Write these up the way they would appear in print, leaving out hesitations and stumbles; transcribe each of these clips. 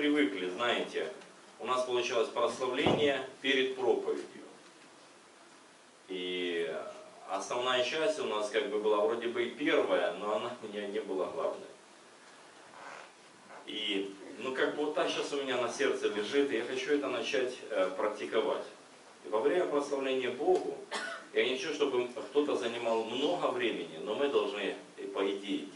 привыкли, знаете, у нас получалось прославление перед проповедью. И основная часть у нас как бы была вроде бы и первая, но она у меня не была главной. И ну как бы вот так сейчас у меня на сердце лежит, и я хочу это начать практиковать. И во время прославления Богу, я не хочу, чтобы кто-то занимал много времени, но мы должны, по идее,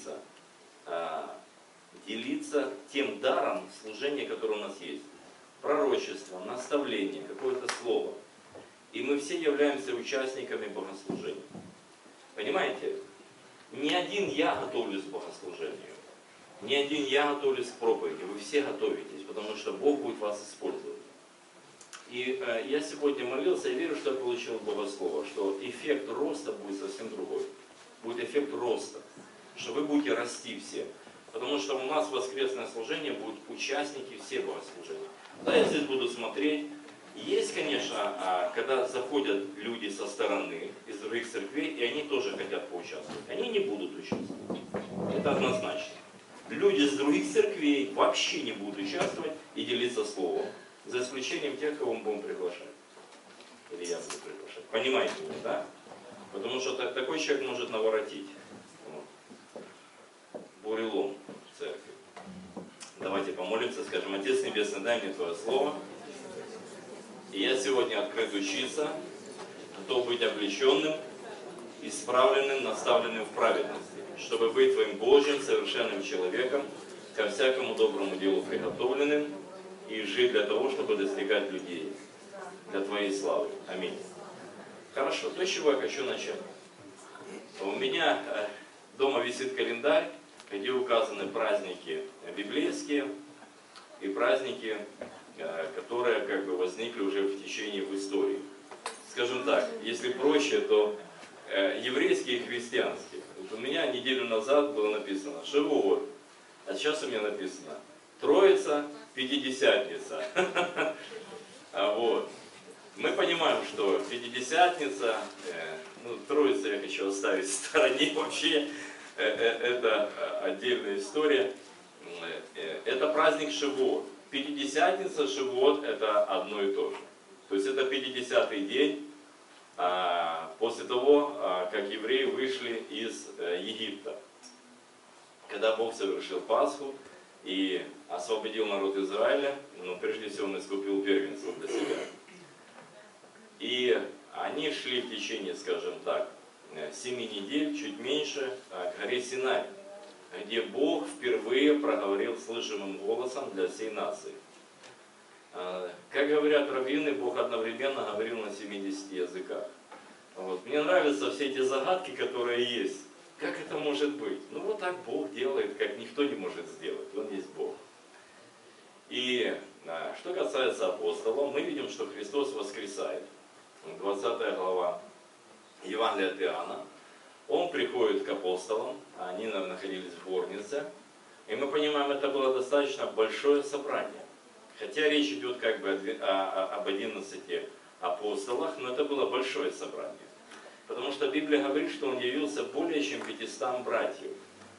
делиться тем даром служения, которое у нас есть. Пророчество, наставление, какое-то слово. И мы все являемся участниками богослужения. Понимаете? Не один я готовлюсь к богослужению. Не один я готовлюсь к проповеди. Вы все готовитесь, потому что Бог будет вас использовать. И я сегодня молился, и верю, что я получил Богослово, что эффект роста будет совсем другой. Будет эффект роста, что вы будете расти все. Потому что у нас воскресное служение будут участники всех богослужений. Да, я здесь буду смотреть. Есть, конечно, когда заходят люди со стороны, из других церквей, и они тоже хотят поучаствовать. Они не будут участвовать. Это однозначно. Люди с других церквей вообще не будут участвовать и делиться словом. За исключением тех, кого мы будем приглашать. Или я буду приглашать. Понимаете меня, да? Потому что такой человек может наворотить. Бурелом в церкви. Давайте помолимся, скажем: Отец Небесный, дай мне Твое Слово. И я сегодня открыт учиться, готов быть облеченным, исправленным, наставленным в праведности, чтобы быть Твоим Божьим, совершенным человеком, ко всякому доброму делу приготовленным, и жить для того, чтобы достигать людей, для Твоей славы. Аминь. Хорошо, то, с чего я хочу начать. У меня дома висит календарь, где указаны праздники библейские и праздники, которые как бы возникли уже в течение в истории. Скажем так, если проще, то еврейские и христианские. Вот у меня неделю назад было написано Шавуот, а сейчас у меня написано Троица, Пятидесятница. Вот. Мы понимаем, что Пятидесятница, Троица я хочу оставить в стороне вообще, это отдельная история. Это праздник Шавуот. Пятидесятница, Шавуот — это одно и то же. То есть это 50-й день после того, как евреи вышли из Египта. Когда Бог совершил Пасху и освободил народ Израиля, но прежде всего Он искупил первенцев для себя. И они шли в течение, скажем так, 7 недель, чуть меньше, к горе Синай, где Бог впервые проговорил слышимым голосом для всей нации. Как говорят раввины, Бог одновременно говорил на 70 языках. Вот. Мне нравятся все эти загадки, которые есть. Как это может быть? Ну вот так Бог делает, как никто не может сделать. Он есть Бог. И что касается апостолов, мы видим, что Христос воскресает. 20 глава Евангелия от Иоанна. Он приходит к апостолам, они находились в горнице. И мы понимаем, это было достаточно большое собрание. Хотя речь идет как бы об 11 апостолах, но это было большое собрание. Потому что Библия говорит, что он явился более чем 500 братьев.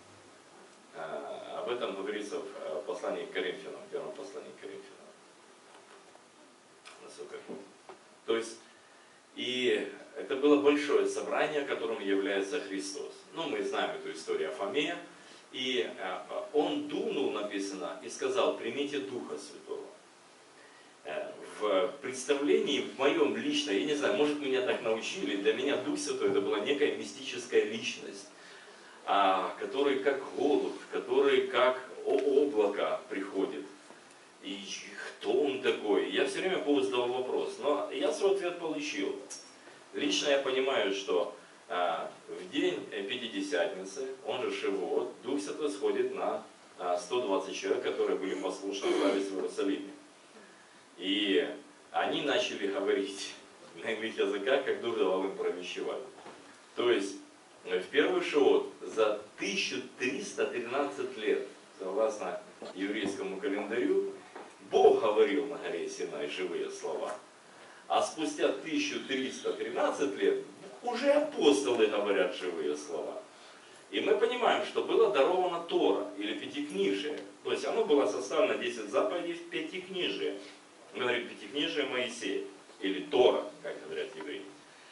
Об этом говорится в послании к Коринфянам, в первом послании к Коринфянам. Насколько? То есть, и это было большое собрание, которым является Христос. Ну, мы знаем эту историю о Фоме. И он дунул, написано, и сказал: примите Духа Святого. В представлении, в моем личном, я не знаю, может, меня так научили, для меня Дух Святой это была некая мистическая личность, который как голубь, который как облако приходит. И кто он такой? Я все время Богу задал вопрос, но я свой ответ получил. Лично я понимаю, что в день Пятидесятницы, он же Шавуот, Дух Святой сходит на 120 человек, которые были послушны править в Иерусалиме. И они начали говорить на иных языках, как Дух давал им провещевать. То есть в первый Шавуот за 1313 лет, согласно еврейскому календарю, Бог говорил на горе Синай живые слова. А спустя 1313 лет уже апостолы говорят живые слова. И мы понимаем, что было даровано Тора, или Пятикнижие. То есть оно было составлено 10 заповедей в Пятикнижие. Мы говорим Пятикнижие Моисея, или Тора, как говорят евреи.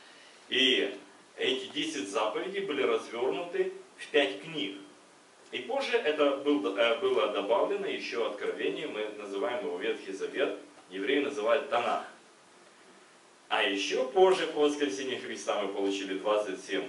И эти 10 заповедей были развернуты в 5 книг. И позже это было добавлено еще откровение, мы называем его Ветхий Завет, евреи называют Танах. А еще позже, по воскресению Христа, мы получили 27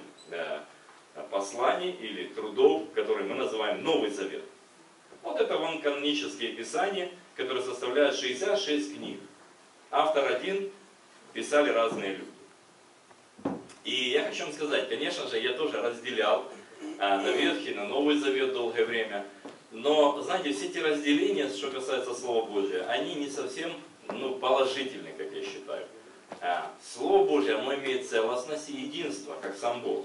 посланий или трудов, которые мы называем Новый Завет. Вот это вон канонические писания, которые составляют 66 книг. Автор один, писали разные люди. И я хочу вам сказать, конечно же, я тоже разделял на Ветхий, на Новый Завет долгое время. Но, знаете, все эти разделения, что касается Слова Божия, они не совсем положительны, как я считаю. Слово Божие, оно имеет целостность и единство, как сам Бог.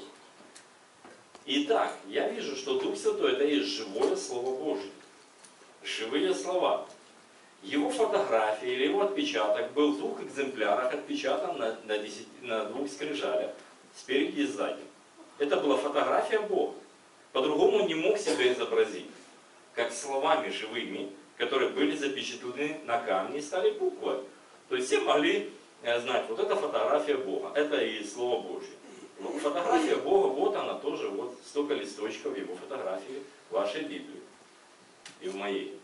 Итак, я вижу, что Дух Святой это и есть живое Слово Божие. Живые слова. Его фотография или его отпечаток был в 2 экземплярах отпечатан на 2 скрижалях, спереди и сзади. Это была фотография Бога. По-другому он не мог себя изобразить, как словами живыми, которые были запечатлены на камне и стали буквой. То есть все могли знать, вот это фотография Бога, это и Слово Божье. Ну, фотография Бога, вот она тоже, вот столько листочков его фотографии в вашей Библии и в моей.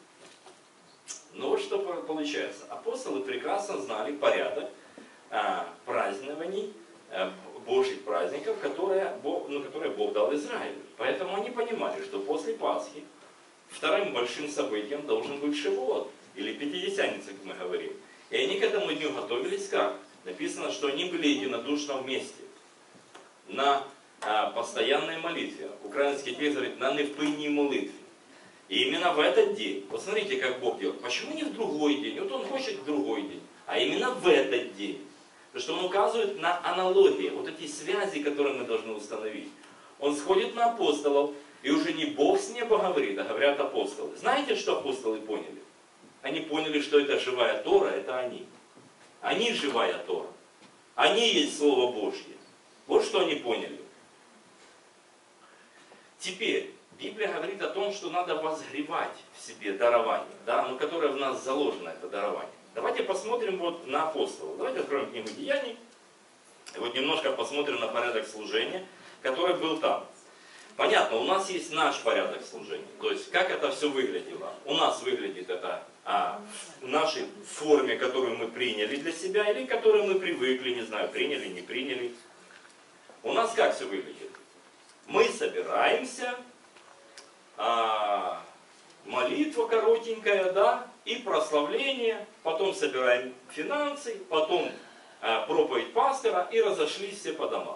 Но вот что получается. Апостолы прекрасно знали порядок празднований, Божьих праздников, которые Бог дал Израилю. Поэтому они понимали, что после Пасхи вторым большим событием должен быть Шивот, или Пятидесятница, как мы говорим. И они к этому дню готовились как? Написано, что они были единодушно вместе. На постоянной молитве. Украинский текст говорит, на невпинній молитве. И именно в этот день, вот смотрите, как Бог делает. Почему не в другой день? Вот Он хочет в другой день. А именно в этот день. Потому что Он указывает на аналогии, вот эти связи, которые мы должны установить. Он сходит на апостолов, и уже не Бог с неба говорит, а говорят апостолы. Знаете, что апостолы поняли? Они поняли, что это живая Тора, это они. Они живая Тора. Они есть Слово Божье. Вот что они поняли. Теперь, Библия говорит о том, что надо возгревать в себе дарование, да, но которое в нас заложено, это дарование. Давайте посмотрим вот на апостолов. Давайте откроем книгу Деяний. И вот немножко посмотрим на порядок служения, который был там. Понятно, у нас есть наш порядок служения. То есть, как это все выглядело. У нас выглядит это в нашей форме, которую мы приняли для себя, или которую мы привыкли, не знаю, приняли, не приняли. У нас как все выглядит? Мы собираемся, молитва коротенькая, да, и прославление, потом собираем финансы, потом проповедь пастора и разошлись все по домам.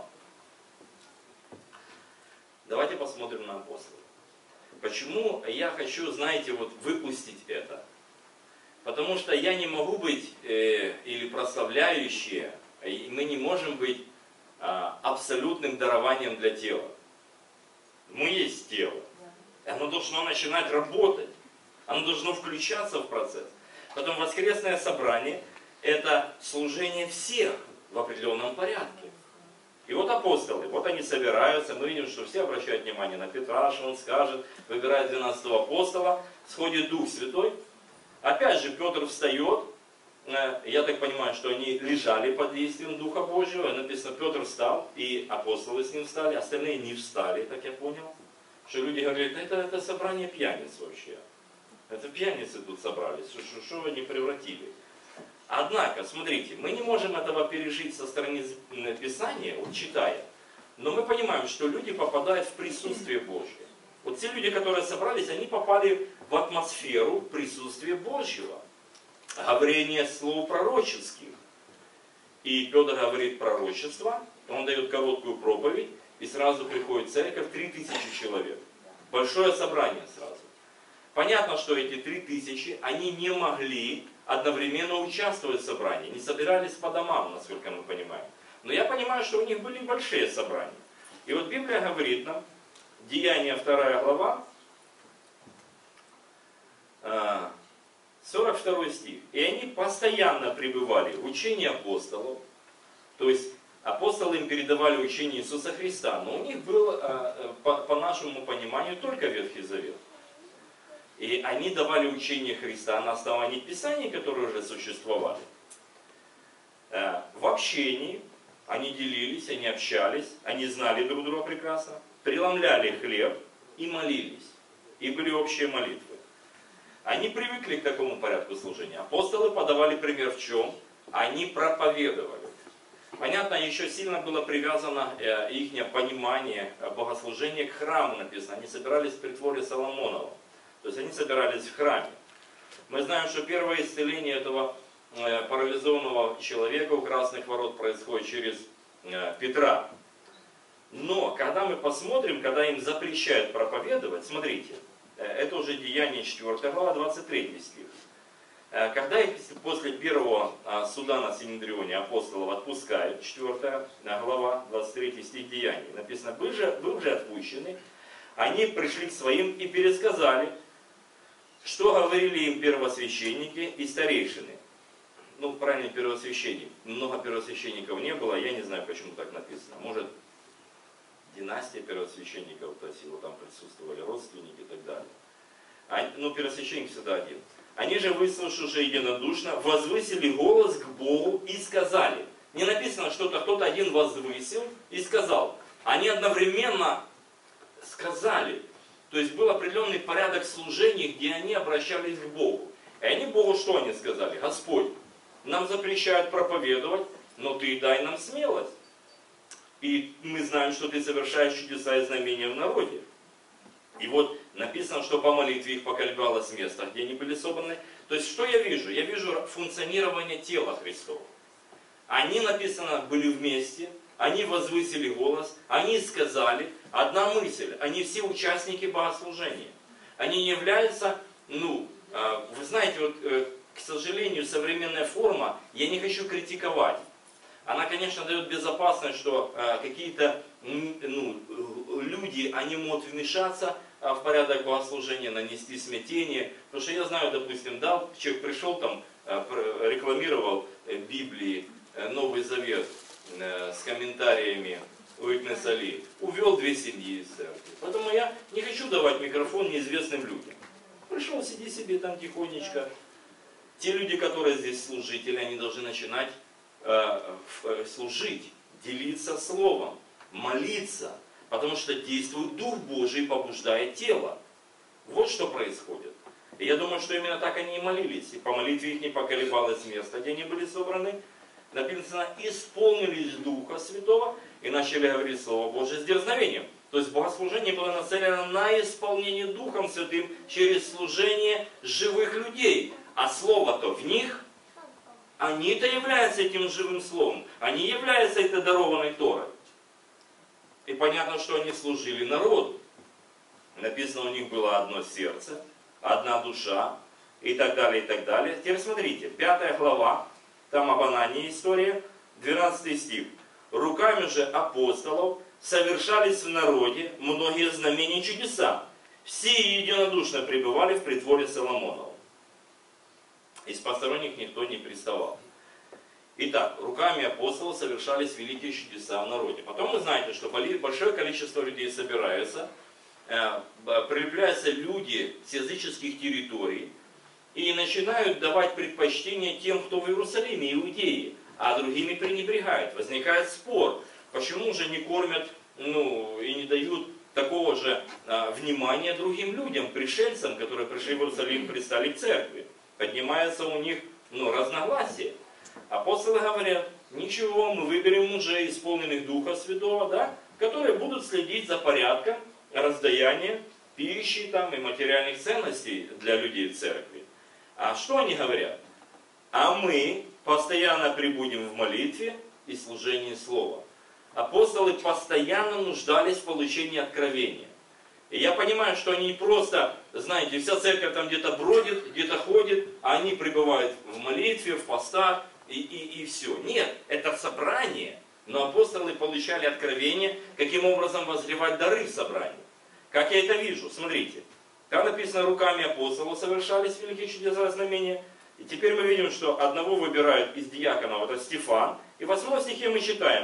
Давайте посмотрим на апостолов. Почему я хочу, знаете, вот выпустить это? Потому что я не могу быть, или прославляющие, и мы не можем быть абсолютным дарованием для тела. Мы есть тело. Оно должно начинать работать. Оно должно включаться в процесс. Потом воскресное собрание – это служение всех в определенном порядке. И вот апостолы, вот они собираются, мы видим, что все обращают внимание на Петра, что он скажет, выбирает 12-го апостола, сходит Дух Святой. Опять же Петр встает, я так понимаю, что они лежали под действием Духа Божьего, написано, Петр встал, и апостолы с ним встали, остальные не встали, так я понял. Что люди говорят, это собрание пьяниц вообще. Это пьяницы тут собрались, что вы не превратили. Однако, смотрите, мы не можем этого пережить со стороны Писания, вот читая. Но мы понимаем, что люди попадают в присутствие Божье. Вот те люди, которые собрались, они попали в атмосферу присутствия Божьего. Говорение слов пророческих. И Петр говорит пророчество, он дает короткую проповедь, и сразу приходит в церковь 3000 человек. Большое собрание сразу. Понятно, что эти 3000, они не могли одновременно участвовать в собрании, не собирались по домам, насколько мы понимаем. Но я понимаю, что у них были большие собрания. И вот Библия говорит нам, Деяния 2 глава, 42 стих. И они постоянно пребывали в учении апостолов, то есть Апостолы им передавали учение Иисуса Христа, но у них был, по нашему пониманию, только Ветхий Завет. И они давали учение Христа на основании Писаний, которые уже существовали. В общении они делились, они общались, они знали друг друга прекрасно, преломляли хлеб и молились. И были общие молитвы. Они привыкли к такому порядку служения. Апостолы подавали пример в чем? Они проповедовали. Понятно, еще сильно было привязано их понимание богослужения к храму, написано. Они собирались в притворе Соломонова. То есть они собирались в храме. Мы знаем, что первое исцеление этого парализованного человека у Красных Ворот происходит через Петра. Но, когда мы посмотрим, когда им запрещают проповедовать, смотрите, это уже Деяние 4 глава, 23 стих. Когда их после первого суда на Синедрионе апостолов отпускают, 4 глава, 23 стих Деяний, написано, вы же отпущены, они пришли к своим и пересказали, что говорили им первосвященники и старейшины. Ну, правильно, первосвященник. Много первосвященников не было, я не знаю, почему так написано. Может, династия первосвященников, то есть его там присутствовали родственники и так далее. Но первосвященник всегда один. Они же, выслушавши единодушно, возвысили голос к Богу и сказали. Не написано, что кто-то один возвысил и сказал. Они одновременно сказали. То есть был определенный порядок служения, где они обращались к Богу. И они Богу что они сказали? Господь, нам запрещают проповедовать, но Ты дай нам смелость. И мы знаем, что Ты совершаешь чудеса и знамения в народе. И вот написано, что по молитве их поколебалось место, где они были собраны. То есть что я вижу? Я вижу функционирование тела Христова. Они, написано, были вместе, они возвысили голос, они сказали, одна мысль, они все участники богослужения. Они не являются, вы знаете, вот, к сожалению, современная форма, я не хочу критиковать. Она, конечно, дает безопасность, что какие-то люди, они могут вмешаться в порядок богослужения, нанести смятение. Потому что я знаю, допустим, да, человек пришел там, рекламировал Библии, Новый Завет с комментариями Уитнеса Ли, увел 2 семьи из церкви. Поэтому я не хочу давать микрофон неизвестным людям. Пришел, сиди себе там тихонечко. Те люди, которые здесь служители, они должны начинать служить, делиться словом, молиться, потому что действует Дух Божий и побуждает тело. Вот что происходит. И я думаю, что именно так они и молились. И по молитве их не поколебалось место, где они были собраны. Написано, исполнились Духа Святого и начали говорить Слово Божие с дерзновением. То есть богослужение было нацелено на исполнение Духом Святым через служение живых людей. А Слово-то в них. Они-то являются этим живым словом. Они являются этой дарованной Торой. И понятно, что они служили народу. Написано, у них было одно сердце, одна душа и так далее, и так далее. Теперь смотрите, 5 глава, там об Анании история, 12 стих. Руками же апостолов совершались в народе многие знамения и чудеса. Все единодушно пребывали в притворе Соломонова. Из посторонних никто не приставал. Итак, руками апостолов совершались великие чудеса в народе. Потом вы знаете, что большое количество людей собираются, прилепляются люди с языческих территорий и начинают давать предпочтение тем, кто в Иерусалиме, иудеи, а другими пренебрегают. Возникает спор, почему же не кормят и не дают такого же внимания другим людям, пришельцам, которые пришли в Иерусалим, пристали к церкви. Поднимается у них разногласия. Апостолы говорят, ничего, мы выберем мужей, исполненных Духа Святого, да, которые будут следить за порядком раздаяния пищи там, и материальных ценностей для людей в церкви. А что они говорят? А мы постоянно пребудем в молитве и служении Слова. Апостолы постоянно нуждались в получении откровения. И я понимаю, что они не просто, знаете, вся церковь там где-то бродит, где-то ходит, а они пребывают в молитве, в постах и все. Нет, это собрание. Но апостолы получали откровение, каким образом возревать дары в собрании. Как я это вижу? Смотрите. Там написано, руками апостолов совершались великие чудеса и знамения. И теперь мы видим, что одного выбирают из диаконов, это Стефан. И в 8 стихе мы читаем,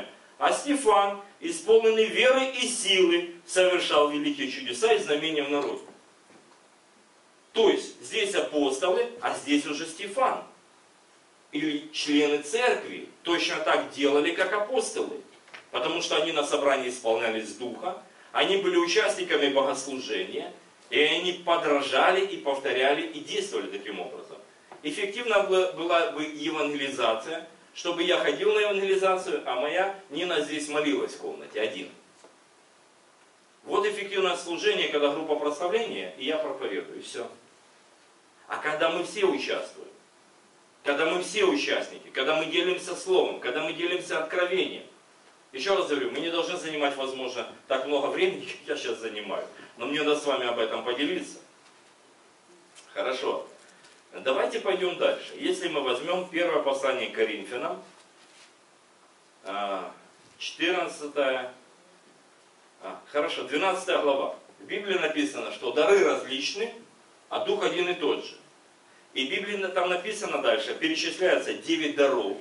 А Стефан, исполненный веры и силы, совершал великие чудеса и знамения в народе. То есть, здесь апостолы, а здесь уже Стефан. Или члены церкви точно так делали, как апостолы. Потому что они на собрании исполнялись Духа, они были участниками богослужения, и они подражали и повторяли и действовали таким образом. Эффективна была бы евангелизация, чтобы я ходил на евангелизацию, а моя Нина здесь молилась в комнате один. Вот эффективное служение, когда группа прославления, и я проповедую, и все. А когда мы все участвуем, когда мы все участники, когда мы делимся словом, когда мы делимся откровением. Еще раз говорю, мы не должны занимать, возможно, так много времени, как я сейчас занимаю. Но мне надо с вами об этом поделиться. Хорошо. Давайте пойдем дальше. Если мы возьмем первое послание к Коринфянам, 12 глава. В Библии написано, что дары различны, а Дух один и тот же. И в Библии там написано дальше, перечисляется 9 даров.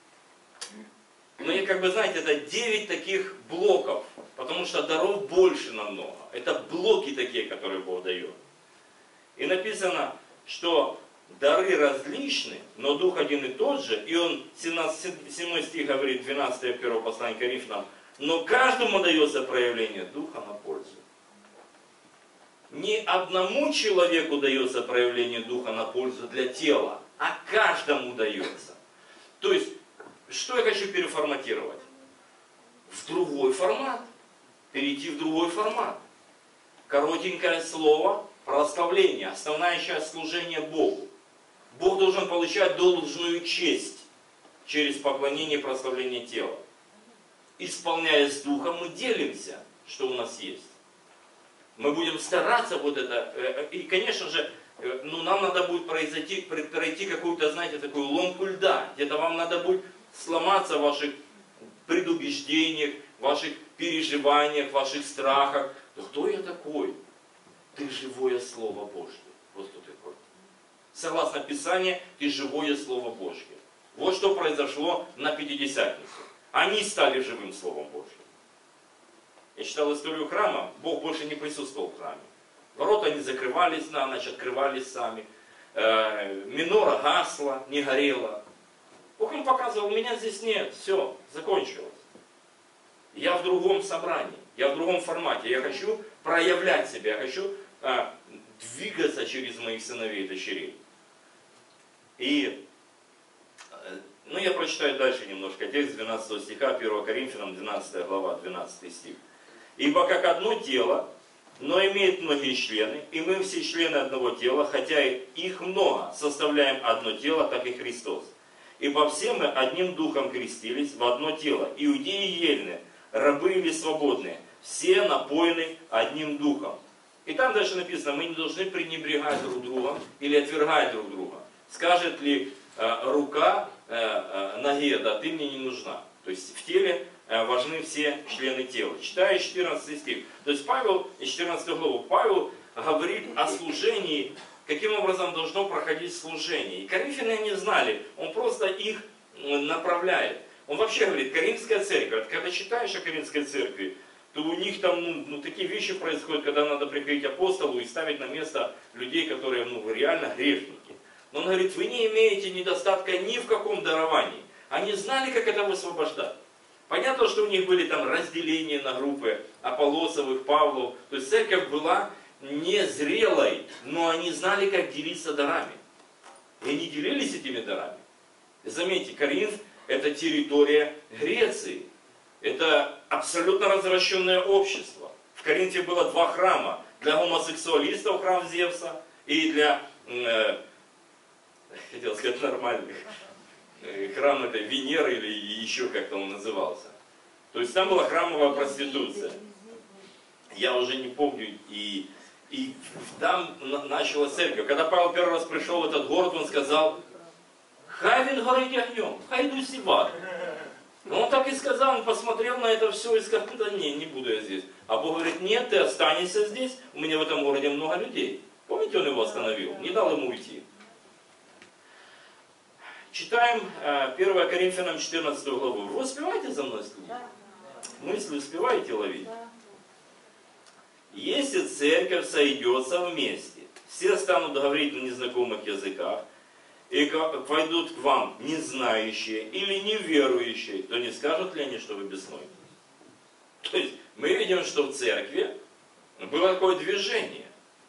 Ну и как бы знаете, это 9 таких блоков, потому что даров больше намного. Это блоки такие, которые Бог дает. И написано, что дары различны, но Дух один и тот же. И он, 7 стих говорит, 12 первого послания к Коринфянам, но каждому дается проявление Духа на пользу. Не одному человеку дается проявление Духа на пользу для тела, а каждому дается. То есть, что я хочу переформатировать? В другой формат. Перейти в другой формат. Коротенькое слово, прославление, основная часть служения Богу. Бог должен получать должную честь через поклонение и прославление тела. Исполняя с Духом, мы делимся, что у нас есть. Мы будем стараться вот это, и, конечно же, нам надо будет пройти какую-то, знаете, такую ломку льда. Где-то вам надо будет сломаться в ваших предубеждениях, в ваших переживаниях, в ваших страхах. Да кто я такой? Ты живое Слово Божье. Вот кто такой. Согласно Писанию, ты живое Слово Божье. Вот что произошло на Пятидесятницу. Они стали живым Словом Божьим. Я читал историю храма, Бог больше не присутствовал в храме. Ворота не закрывались на ночь, открывались сами. Минора гасла, не горела. Бог им показывал, меня здесь нет, все, закончилось. Я в другом собрании, я в другом формате. Я хочу проявлять себя, я хочу двигаться через моих сыновей и дочерей. И я прочитаю дальше немножко текст 12 стиха, 1 Коринфянам, 12 глава, 12 стих. «Ибо как одно тело, но имеет многие члены, и мы все члены одного тела, хотя их много, составляем одно тело, как и Христос. Ибо все мы одним духом крестились в одно тело, иудеи и ельны, рабы или свободные, все напоены одним духом». И там дальше написано, мы не должны пренебрегать друг другом или отвергать друг друга. Скажет ли рука ноге, да ты мне не нужна. То есть в теле важны все члены тела. Читаю 14 стих. То есть Павел, 14 главу, Павел говорит о служении, каким образом должно проходить служение. И коринфяне не знали, он просто их направляет. Он вообще говорит, Коринфская церковь, когда читаешь о Коринфской церкви, то у них там такие вещи происходят, когда надо приходить апостолу и ставить на место людей, которые реально грешники. Но он говорит, вы не имеете недостатка ни в каком даровании. Они знали, как это высвобождать. Понятно, что у них были там разделения на группы Аполлосовых, Павлов. То есть церковь была незрелой, но они знали, как делиться дарами. И они делились этими дарами. И заметьте, Коринф это территория Греции. Это абсолютно развращенное общество. В Коринфе было 2 храма. Для гомосексуалистов храм Зевса и для, хотел сказать, нормальных. Храм этой Венеры или еще как-то он назывался. То есть там была храмовая проституция. Я уже не помню. И там началась церковь. Когда Павел первый раз пришел в этот город, он сказал, хай він горить огнем, хай йдуть всі в ад. Но он так и сказал, он посмотрел на это все и сказал, да не буду я здесь. А Бог говорит, нет, ты останешься здесь, у меня в этом городе много людей. Помните, он его остановил, не дал ему уйти. Читаем 1 Коринфянам 14 главу. Вы успеваете за мной слушать? Мысли успеваете ловить? Если церковь сойдется вместе, все станут говорить на незнакомых языках, и пойдут к вам незнающие или неверующие, то не скажут ли они, что вы бесной? То есть мы видим, что в церкви было такое движение.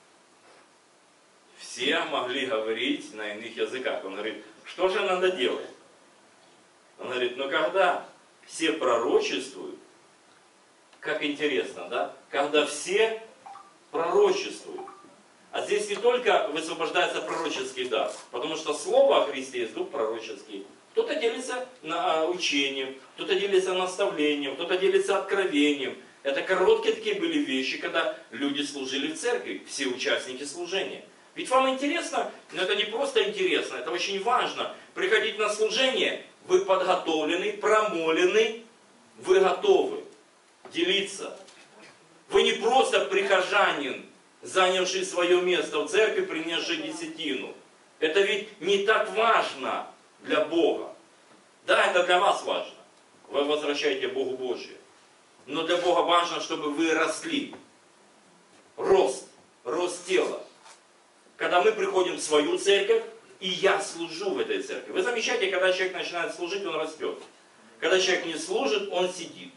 Все могли говорить на иных языках. Он говорит, что же надо делать? Он говорит, ну когда все пророчествуют, как интересно, да? Когда все пророчествуют. А здесь не только высвобождается пророческий дар, потому что слово о Христе есть дух пророческий. Кто-то делится учением, кто-то делится наставлением, кто-то делится откровением. Это короткие такие были вещи, когда люди служили в церкви, все участники служения. Ведь вам интересно, но это не просто интересно, это очень важно. Приходить на служение, вы подготовлены, промолены, вы готовы делиться. Вы не просто прихожанин, занявший свое место в церкви, принесший десятину. Это ведь не так важно для Бога. Да, это для вас важно. Вы возвращаете Богу Божие. Но для Бога важно, чтобы вы росли. Рост тела. Когда мы приходим в свою церковь, и я служу в этой церкви. Вы замечаете, когда человек начинает служить, он растет. Когда человек не служит, он сидит.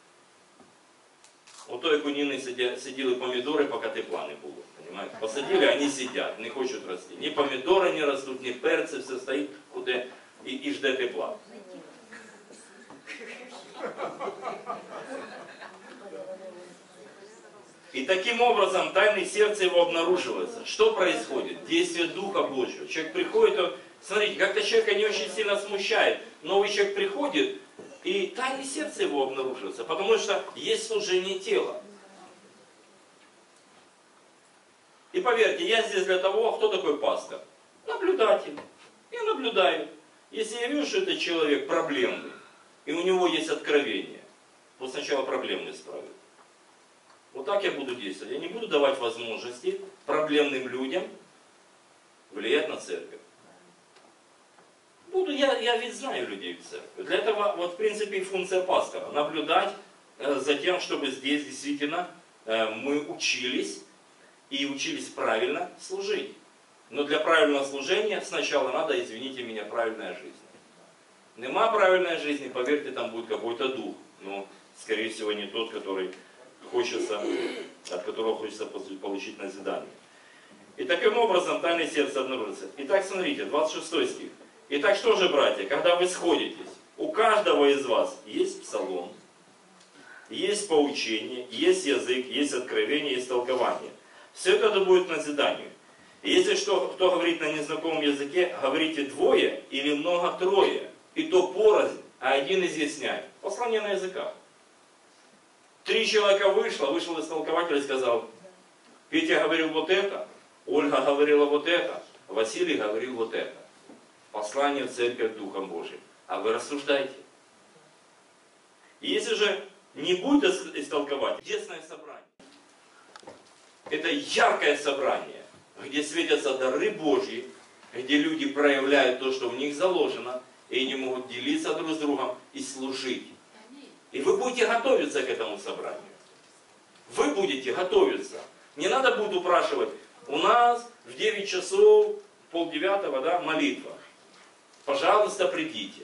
У той куніни сиділи помідори, поки тепла не було. Понимаете? Посадили, они сидят, не хочуть рости. Ни помидоры не растут, ни перцы, все стоит куда и ждет тепла. И таким образом тайны сердца его обнаруживается. Что происходит? Действие Духа Божьего. Человек приходит, он, смотрите, как-то человека не очень сильно смущает. Новый человек приходит, и тайны сердца его обнаруживаются, потому что есть служение тела. И поверьте, я здесь для того, кто такой пастор? Наблюдатель. Я наблюдаю. Если я вижу, что этот человек проблемный, и у него есть откровение, то сначала проблемный исправит. Вот так я буду действовать. Я не буду давать возможности проблемным людям влиять на церковь. Я ведь знаю людей в церкви. Для этого, вот в принципе, и функция пастора. Наблюдать за тем, чтобы здесь действительно мы учились, и учились правильно служить. Но для правильного служения сначала надо, извините меня, правильная жизнь. Нема правильной жизни, поверьте, там будет какой-то дух. Но, скорее всего, не тот, от которого хочется получить назидание. И таким образом тайны сердца обнаружатся. Итак, смотрите, 26 стих. Итак, что же, братья, когда вы сходитесь, у каждого из вас есть псалом, есть поучение, есть язык, есть откровение, есть толкование. Все это будет назиданию. И если кто говорит на незнакомом языке, говорите двое или много трое, и то порознь, а один изъясняет. Послание на языках. 3 человека вышел истолкователь и сказал, Петя говорил вот это, Ольга говорила вот это, Василий говорил вот это. Послание в церковь Духом Божиим. А вы рассуждайте. Если же не будет истолковать, чудесное собрание. Это яркое собрание, где светятся дары Божьи, где люди проявляют то, что в них заложено, и они могут делиться друг с другом и служить. И вы будете готовиться к этому собранию. Вы будете готовиться. Не надо будет упрашивать. У нас в 9 часов, 8:30, да, молитва. Пожалуйста, придите.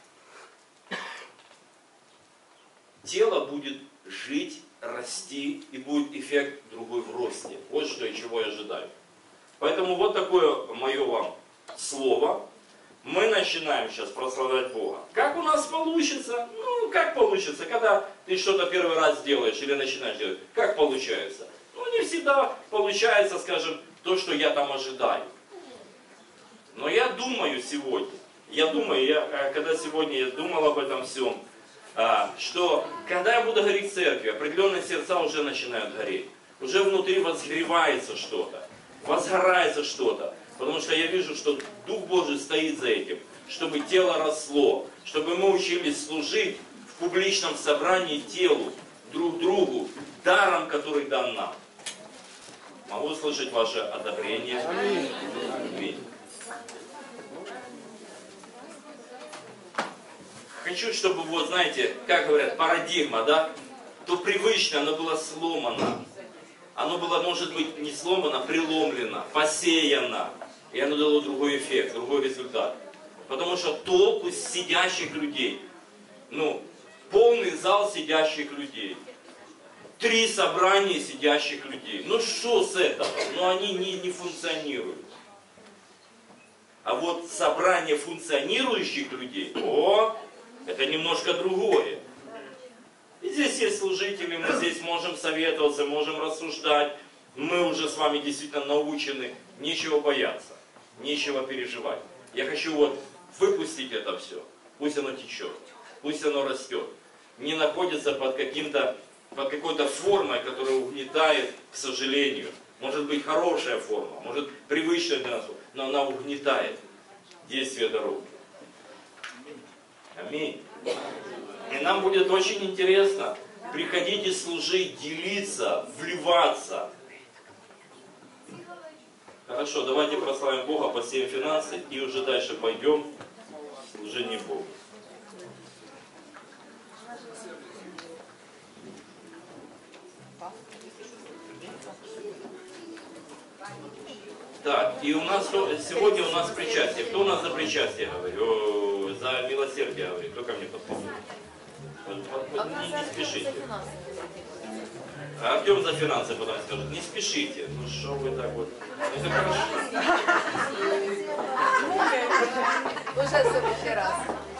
Тело будет жить, расти, и будет эффект другой в росте. Вот что и чего я ожидаю. Поэтому вот такое мое вам слово. Мы начинаем сейчас прославлять Бога. Как у нас получится? Ну, как получится? Когда ты что-то первый раз делаешь или начинаешь делать, как получается? Ну, не всегда получается, скажем, то, что я там ожидаю. Но я думаю сегодня, когда сегодня я думал об этом всем, что когда я буду гореть в церкви, определенные сердца уже начинают гореть. Уже внутри возгревается что-то, возгорается что-то. Потому что я вижу, что Дух Божий стоит за этим, чтобы тело росло, чтобы мы учились служить в публичном собрании телу, друг другу, даром, который дан нам. Могу услышать ваше одобрение? Аминь. хочу, чтобы, вот знаете, как говорят, парадигма, да, то привычное, оно было сломано. Оно было, может быть, не сломано, а преломлено, посеяно. И оно дало другой эффект, другой результат. Потому что толку с сидящих людей. Ну, полный зал сидящих людей. 3 собрания сидящих людей. Ну что с этого? Ну они не функционируют. А вот собрание функционирующих людей, это немножко другое. И здесь есть служители, мы здесь можем советоваться, можем рассуждать. Мы уже с вами действительно научены, нечего бояться, нечего переживать. Я хочу вот выпустить это все. Пусть оно течет, пусть оно растет. Не находится под какой-то формой, которая угнетает, к сожалению. Может быть хорошая форма, может привычная для нас, но она угнетает действие дороги. Аминь. И нам будет очень интересно приходить и служить, делиться, вливаться. Хорошо, давайте прославим Бога, посеем финансы и уже дальше пойдем в служение Богу. Так, и сегодня у нас причастие. Кто у нас за причастие говорит? За милосердие говорит. Кто ко мне подходит? Не спешите. Артем за финансы потом скажет. Не спешите. Ну что вы так вот. Это хорошо. Уже в следующий раз.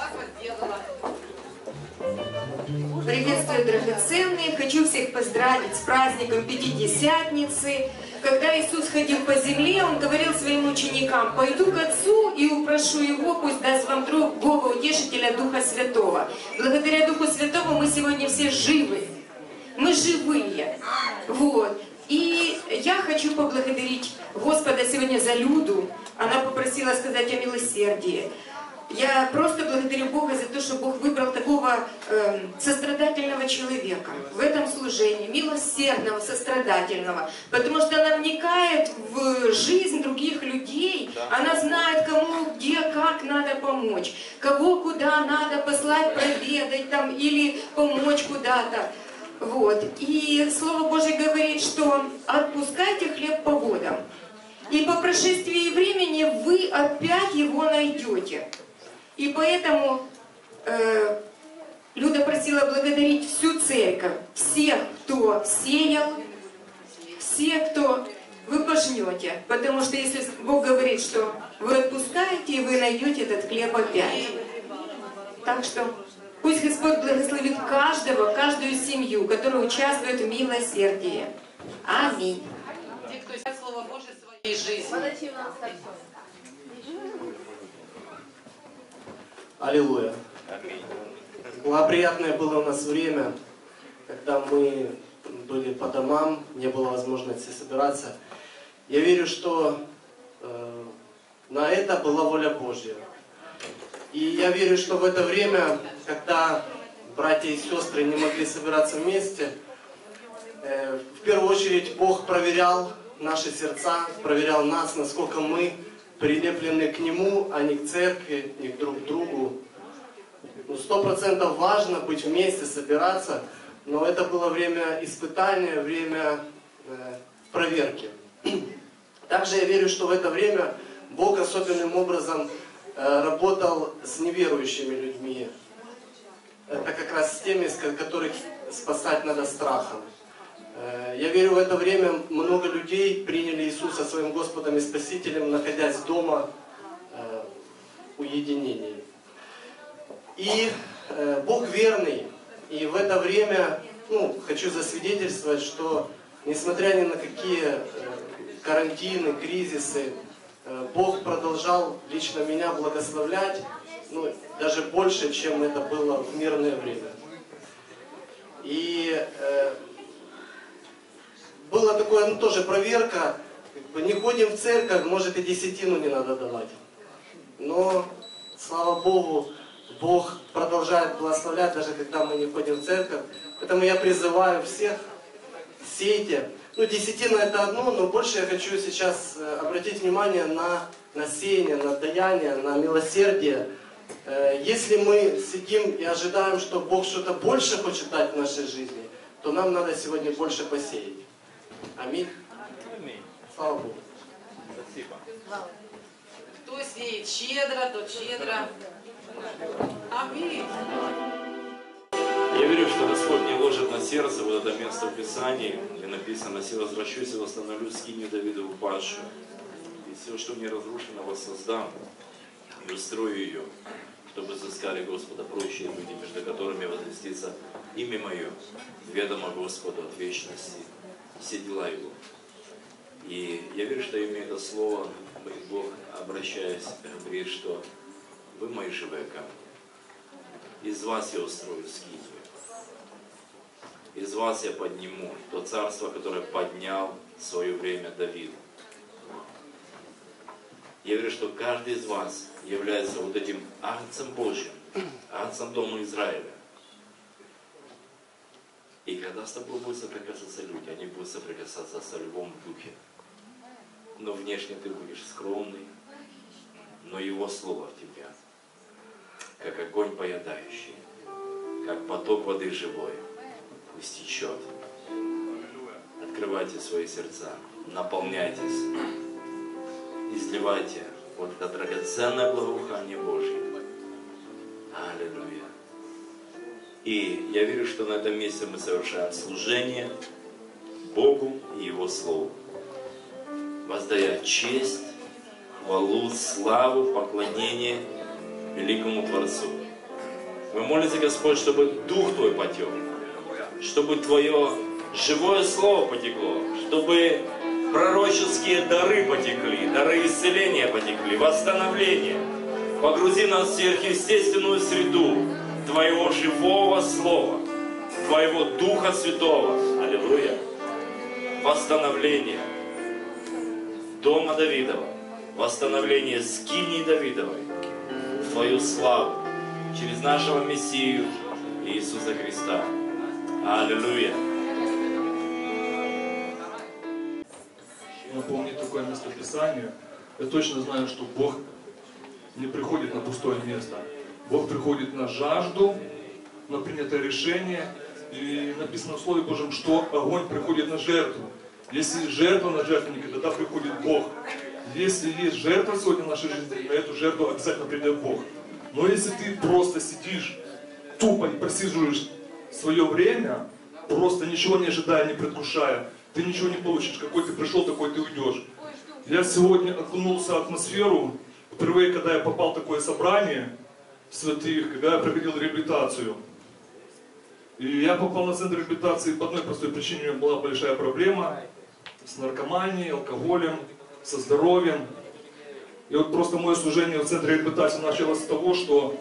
Приветствую, драгоценные! Хочу всех поздравить с праздником Пятидесятницы. Когда Иисус ходил по земле, Он говорил своим ученикам: «Пойду к Отцу и упрошу Его, пусть даст вам Бога Утешителя, Духа Святого». Благодаря Духу Святому мы сегодня все живы. Мы живые. Вот. И я хочу поблагодарить Господа сегодня за Люду. Она попросила сказать о милосердии. Я просто благодарю Бога за то, что Бог выбрал такого сострадательного человека в этом служении, милосердного, сострадательного, потому что она вникает в жизнь других людей, она знает, кому, где, как надо помочь, кого куда надо послать проведать там, или помочь куда-то. Вот. И Слово Божие говорит, что отпускайте хлеб по водам, и по прошествии времени вы опять его найдете. И поэтому Люда просила благодарить всю церковь, всех, кто сеял, всех, кто вы пожнете. Потому что если Бог говорит, что вы отпускаете, и вы найдете этот хлеб опять. Так что пусть Господь благословит каждого, каждую семью, которая участвует в милосердии. Аминь. Те, кто знает Слово Божие в своей жизни. Аллилуйя. Приятное было у нас время, когда мы были по домам, не было возможности собираться. Я верю, что на это была воля Божья. И я верю, что в это время, когда братья и сестры не могли собираться вместе, в первую очередь Бог проверял наши сердца, проверял нас, насколько мы прилеплены к Нему, а не к церкви, не друг к другу. 100% важно быть вместе, собираться, но это было время испытания, время проверки. Также я верю, что в это время Бог особенным образом работал с неверующими людьми. Это как раз с теми, которых спасать надо страхом. Я верю, в это время много людей приняли Иисуса своим Господом и Спасителем, находясь дома в уединении. И Бог верный. И в это время, хочу засвидетельствовать, что несмотря ни на какие карантины, кризисы, Бог продолжал лично меня благословлять, даже больше, чем это было в мирное время. И была такое, тоже проверка, не ходим в церковь, может и десятину не надо давать. Но, слава Богу, Бог продолжает благословлять, даже когда мы не ходим в церковь. Поэтому я призываю всех, сейте. Десятина это одно, но больше я хочу сейчас обратить внимание на сеяние, на даяние, на милосердие. Если мы сидим и ожидаем, что Бог что-то больше хочет дать в нашей жизни, то нам надо сегодня больше посеять. Аминь. Аминь. Слава Богу. Спасибо. Кто сеет щедро, тот щедро. Аминь. Я верю, что Господь не ложит на сердце вот это место в Писании, где написано: «Си возвращусь и восстановлю скинию Давида упадшую. И все, что не разрушено, воссоздам и устрою ее, чтобы взыскали Господа прочие люди, между которыми возвестится имя Мое, ведомо Господу от вечности, все дела Его». И я верю, что имея это слово, Бог, обращаясь, говорит, что вы мои живые камни. Из вас я устрою скинию. Из вас я подниму то царство, которое поднял в свое время Давид. Я верю, что каждый из вас является вот этим агнцем Божьим, агнцем Дома Израиля. И когда с тобой будут соприкасаться люди, они будут соприкасаться со львом в духе. Но внешне ты будешь скромный, но Его Слово в тебе, как огонь поедающий, как поток воды живой, пусть течет. Открывайте свои сердца, наполняйтесь, изливайте вот это драгоценное благоухание Божье. Аллилуйя. И я верю, что на этом месте мы совершаем служение Богу и Его Слову, воздая честь, хвалу, славу, поклонение великому Творцу. Мы молимся, Господь, чтобы Дух Твой потек, чтобы Твое живое Слово потекло, чтобы пророческие дары потекли, дары исцеления потекли, восстановления. Погрузи нас в сверхъестественную среду Твоего живого Слова, Твоего Духа Святого. Аллилуйя. Восстановление Дома Давидова, восстановление скинии Давидовой в Твою славу через нашего Мессию Иисуса Христа. Аллилуйя. Напомнить такое местописание. Я точно знаю, что Бог не приходит на пустое место. Бог приходит на жажду, на принятое решение. И написано в Слове Божьем, что огонь приходит на жертву. Если есть жертва на жертвеннике, тогда приходит Бог. Если есть жертва сегодня в нашей жизни, на эту жертву обязательно придет Бог. Но если ты просто сидишь, тупо и просиживаешь свое время, просто ничего не ожидая, не предвкушая, ты ничего не получишь. Какой ты пришел, такой ты уйдешь. Я сегодня окунулся в атмосферу, впервые, когда я попал в такое собрание святых, когда я проходил реабилитацию. И я попал на центр реабилитации по одной простой причине. У меня была большая проблема с наркоманией, алкоголем, со здоровьем. И вот просто мое служение в центре реабилитации началось с того, что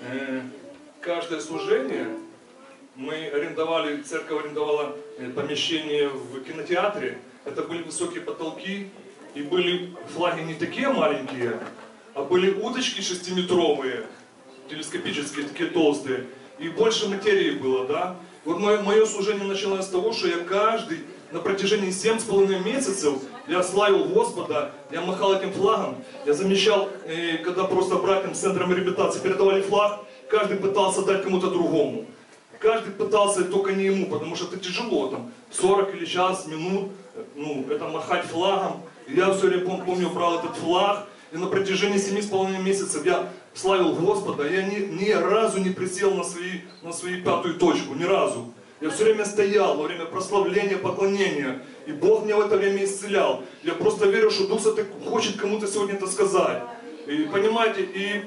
каждое служение мы арендовали, церковь арендовала помещение в кинотеатре. Это были высокие потолки, и были флаги не такие маленькие, а были удочки 6-метровые, телескопические, такие толстые. И больше материи было, да. Вот мое служение началось с того, что я каждый, на протяжении 7,5 месяцев, я славил Господа, я махал этим флагом, я замечал, когда просто братьям с центром реабилитации передавали флаг, каждый пытался дать кому-то другому. Каждый пытался, только не ему, потому что это тяжело, там, 40 или час, минут, это махать флагом. И я все время помню, брал этот флаг, и на протяжении 7,5 месяцев я славил Господа, я ни разу не присел на свою пятую точку, ни разу. Я все время стоял во время прославления, поклонения, и Бог меня в это время исцелял. Я просто верю, что Дух Святой хочет кому-то сегодня это сказать. И понимаете, и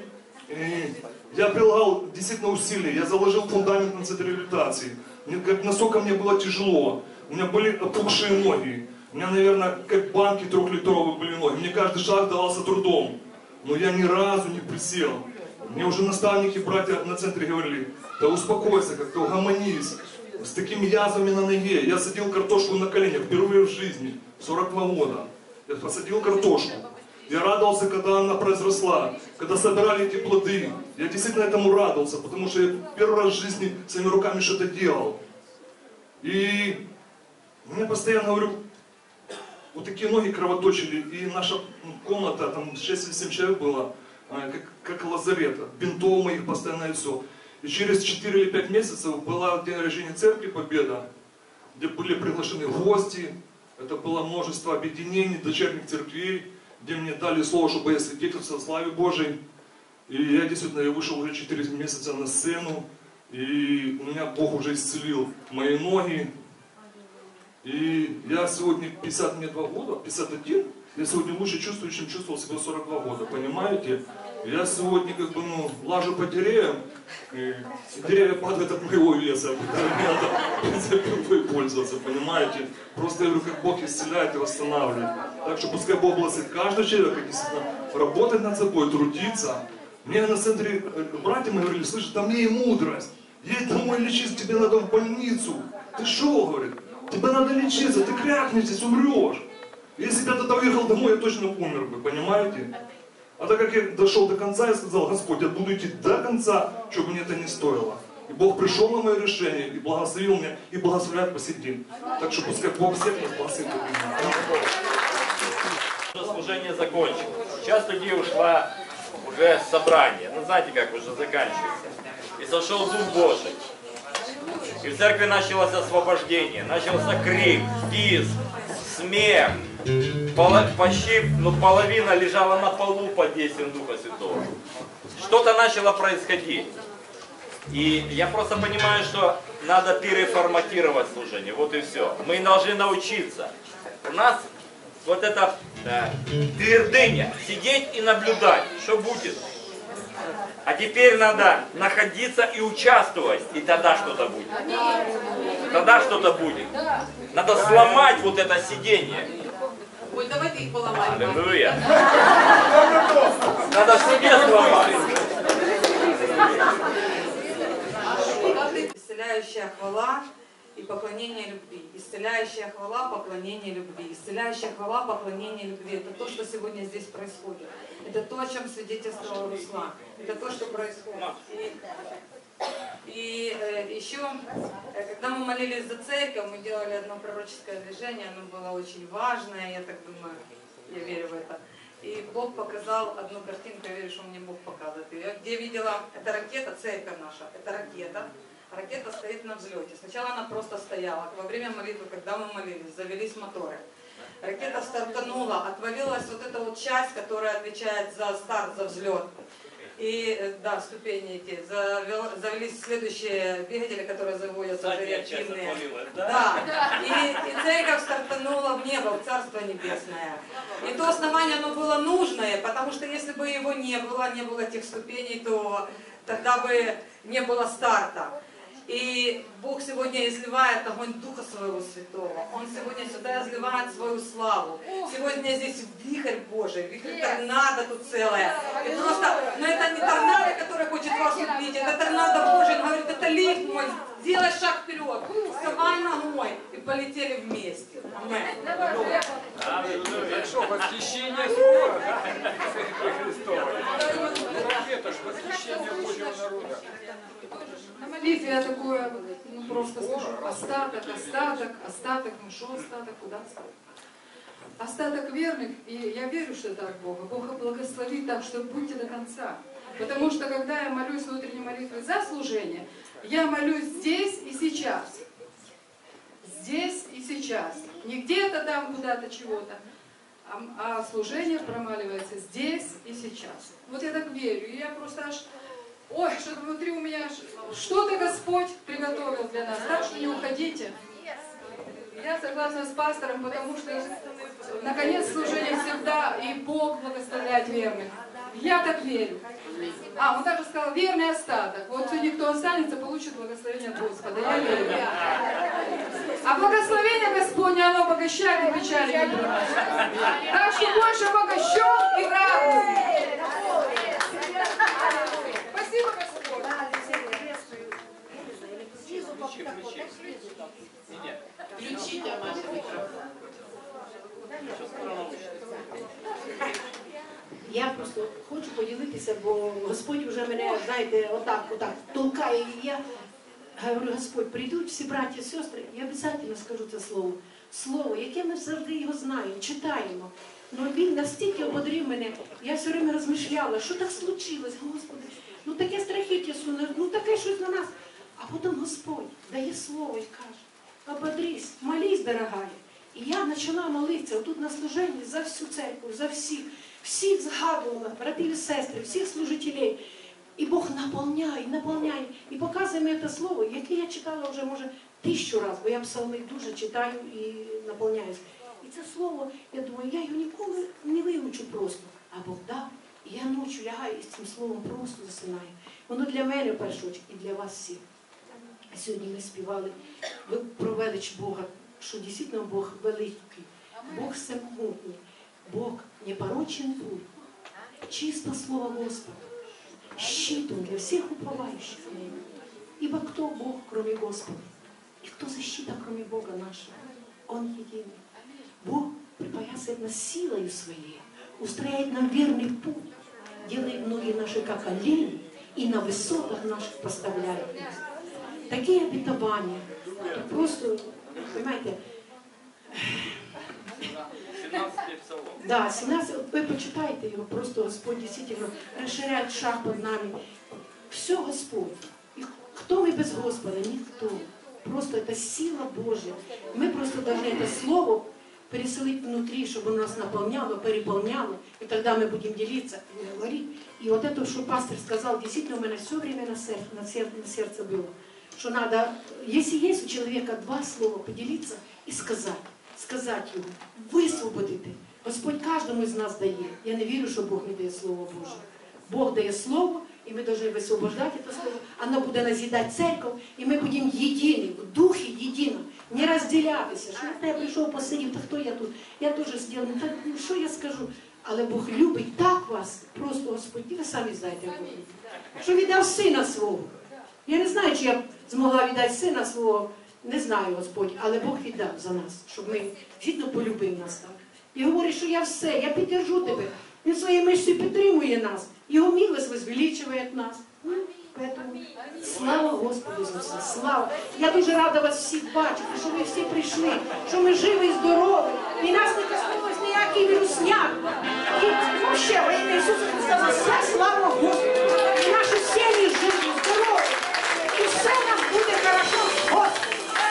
я прилагал действительно усилия, я заложил фундамент на центре реабилитации. Насколько мне было тяжело, у меня были опухшие ноги. У меня, наверное, как банки 3-литровые были ноги. Мне каждый шаг давался трудом. Но я ни разу не присел. Мне уже наставники, братья на центре говорили: да успокойся, как-то угомонись. С такими язвами на ноге. Я садил картошку на коленях впервые в жизни, в 42 года. Я посадил картошку. Я радовался, когда она произросла, когда собирали эти плоды. Я действительно этому радовался, потому что я первый раз в жизни своими руками что-то делал. И мне постоянно говорю, вот такие ноги кровоточили, и наша комната, там 6 или 7 человек было, как лазарета, бинтов моих постоянно и все. И через 4 или 5 месяцев была день рождения церкви «Победа», где были приглашены гости, это было множество объединений, дочерних церквей, где мне дали слово, чтобы я свидетельствовал о славе Божией. И я действительно я вышел уже 4 месяца на сцену, и у меня Бог уже исцелил мои ноги. И я сегодня 52 года, 51, я сегодня лучше чувствую, чем чувствовал себя 42 года, понимаете? Я сегодня как бы, лажу по деревьям, и деревья падают от моего веса, надо пользоваться, понимаете? Просто я говорю, как Бог исцеляет и восстанавливает. Так что пускай Бог благословит каждого человека, действительно, работать над собой, трудиться. Мне на центре братья мои говорили, слышь, там мне и мудрость. Едь домой лечиться, тебе надо в больницу. Ты шо, говорит, тебе надо лечиться, ты крякнешь здесь, умрешь. Если бы я тогда уехал домой, я точно умер бы, понимаете? А так как я дошел до конца, я сказал, Господь, я буду идти до конца, чтобы мне это не стоило. И Бог пришел на мое решение, и благословил меня, и благословляет по сей день. Так что пускай Бог всех нас благословит. Служение закончилось. Сейчас людей ушла уже собрание. Ну знаете, как уже заканчивается. И сошел Дух Божий. И в церкви началось освобождение. Начался крик, визг, смех. Почти половина лежала на полу под действием Духа Святого. Что-то начало происходить. И я просто понимаю, что надо переформатировать служение. Вот и все. Мы должны научиться. У нас вот эта твердыня. Сидеть и наблюдать, что будет. А теперь надо находиться и участвовать. И тогда что-то будет. Тогда что-то будет. Надо сломать вот это сидение. Ой, давайте их поломаем. Аллилуйя. Надо в себе сломать. Исцеляющая хвала и поклонение любви. Исцеляющая хвала, поклонение любви. Исцеляющая хвала, поклонение любви. Это то, что сегодня здесь происходит. Это то, о чем свидетельствовал Руслан. Это то, что происходит. И еще, когда мы молились за церковь, мы делали одно пророческое движение, оно было очень важное, я так думаю, я верю в это. И Бог показал одну картинку, я верю, что мне Бог показывает. Я где видела, это ракета, церковь наша, это ракета. Ракета стоит на взлете. Сначала она просто стояла. Во время молитвы, когда мы молились, завелись моторы. Ракета стартанула, отвалилась вот эта вот часть, которая отвечает за старт, за взлет. И, да, ступени эти, завелись следующие двигатели, которые заводятся уже реактивные. Да. И церковь стартанула в небо, в Царство Небесное. И то основание, оно было нужное, потому что если бы его не было тех ступеней, то тогда бы не было старта. И Бог сегодня изливает огонь Духа Своего Святого. Он сегодня сюда изливает свою славу. Сегодня здесь вихрь Божий, вихрь торнадо тут целое. И просто, но это не торнадо, который хочет вас убить, это торнадо Божий. Он говорит, это лифт мой, сделай шаг вперед, вставай ногой. И полетели вместе. Аминь. Так что, восхищение скоро, да? Христовой. Это ж восхищение Божьего народа. На молитве я такое, просто скажу, остаток, ну что остаток, куда остаток? Остаток верных, и я верю, что это от Бога. Бог благословит так, что будьте до конца. Потому что когда я молюсь внутренней молитвой за служение, я молюсь здесь и сейчас. Здесь и сейчас. Не где-то там, куда-то, чего-то. А служение промаливается здесь и сейчас. Вот я так верю. И я просто аж... Ой, что-то внутри у меня, что-то Господь приготовил для нас, так что не уходите. Я согласна с пастором, потому что наконец служение всегда и Бог благословляет верных. Я так верю. Он также сказал, верный остаток. Вот сегодня кто останется, получит благословение от Господа. Я верю. А благословение Господне, оно обогащает и печали не приносит. Так что больше обогащен и радует. Спасибо, Господь. Включите ваш микрофон. Я просто хочу поділитися, бо Господь вже мене, знаєте, отак толкає. І я говорю, Господь, прийдуть всі браті і сестри, я обов'язково скажу це слово. Слово, яке ми завжди його знаємо, читаємо. Ну він настільки ободрив мене, я все время розмишляла, що так случилось, Господи, ну таке страхіття суне, ну таке щось на нас. А потім Господь дає слово і каже, ободрись, молись, дорогая. І я почала молитися тут на служенні за всю церкву, за всіх згадувала, братів і сестри, всіх служителей. І Бог наповняє, і показує мені це слово, яке я читала вже, може, 1000 разів, бо я псалми дуже читаю і наповняюсь. І це слово, я думаю, я його ніколи не вивчу просто. А Бог дав, і я ночі лягаю і з цим словом просто засинаю. Воно для мене в першу чергу і для вас всіх. А сьогодні ми співали, ви про велич Бога, що дійсно Бог великий, Бог всемогутній, Бог непорочен путь, чисто слово Господа, щитом для всех уповающих на Него. Ибо кто Бог, кроме Господа? И кто защита, кроме Бога нашего? Он единый. Бог припоясывает нас силою Своей, устрояет нам верный путь, делает ноги наши, как олени, и на высотах наших поставляет нас. Такие обетования, просто, понимаете, 17-й псалом. да, 17, вы почитайте его, просто Господь действительно расширяет шаг под нами. Все Господь. И кто мы без Господа? Никто. Просто это сила Божья. Мы просто должны это слово переселить внутри, чтобы оно нас наполняло, переполняло. И тогда мы будем делиться и говорить. И вот это, что пастор сказал, действительно у меня все время на сердце было. Что надо, если есть у человека 2 слова, поделиться и сказать его, висвободити. Господь кожному з нас дає. Я не вірю, що Бог не дає Слово Боже. Бог дає Слово, і ми повинні висвобождати це Слово. Воно буде назидати церковь, і ми будемо єдині, в духі єдино, не розділятися. Що я прийшов, посидів, та хто я тут? Я теж зробив, ну що я скажу? Але Бог любить так вас, просто Господь, і ви самі знаєте, як Бог любить. Що віддав Сина Свого. Я не знаю, чи я змогла віддати Сина Свого, не знаю, Господь, але Бог віддав за нас, щоб ми дійсно полюбив нас так. І говорить, що я все, я підтримую тебе. Він своєю мишцею підтримує нас. Його милость возвеличує нас. Поэтому слава Господу за все, слава. Я дуже рада вас всіх бачити, що ви всі прийшли, що ми живі і здорові. І нас не коснулось ніякий вірусняк. І ще во ім'я Ісуса Христа за все, слава Господу. І наші сім'ї живі, здорові. І все у нас буде хорошо, Господи.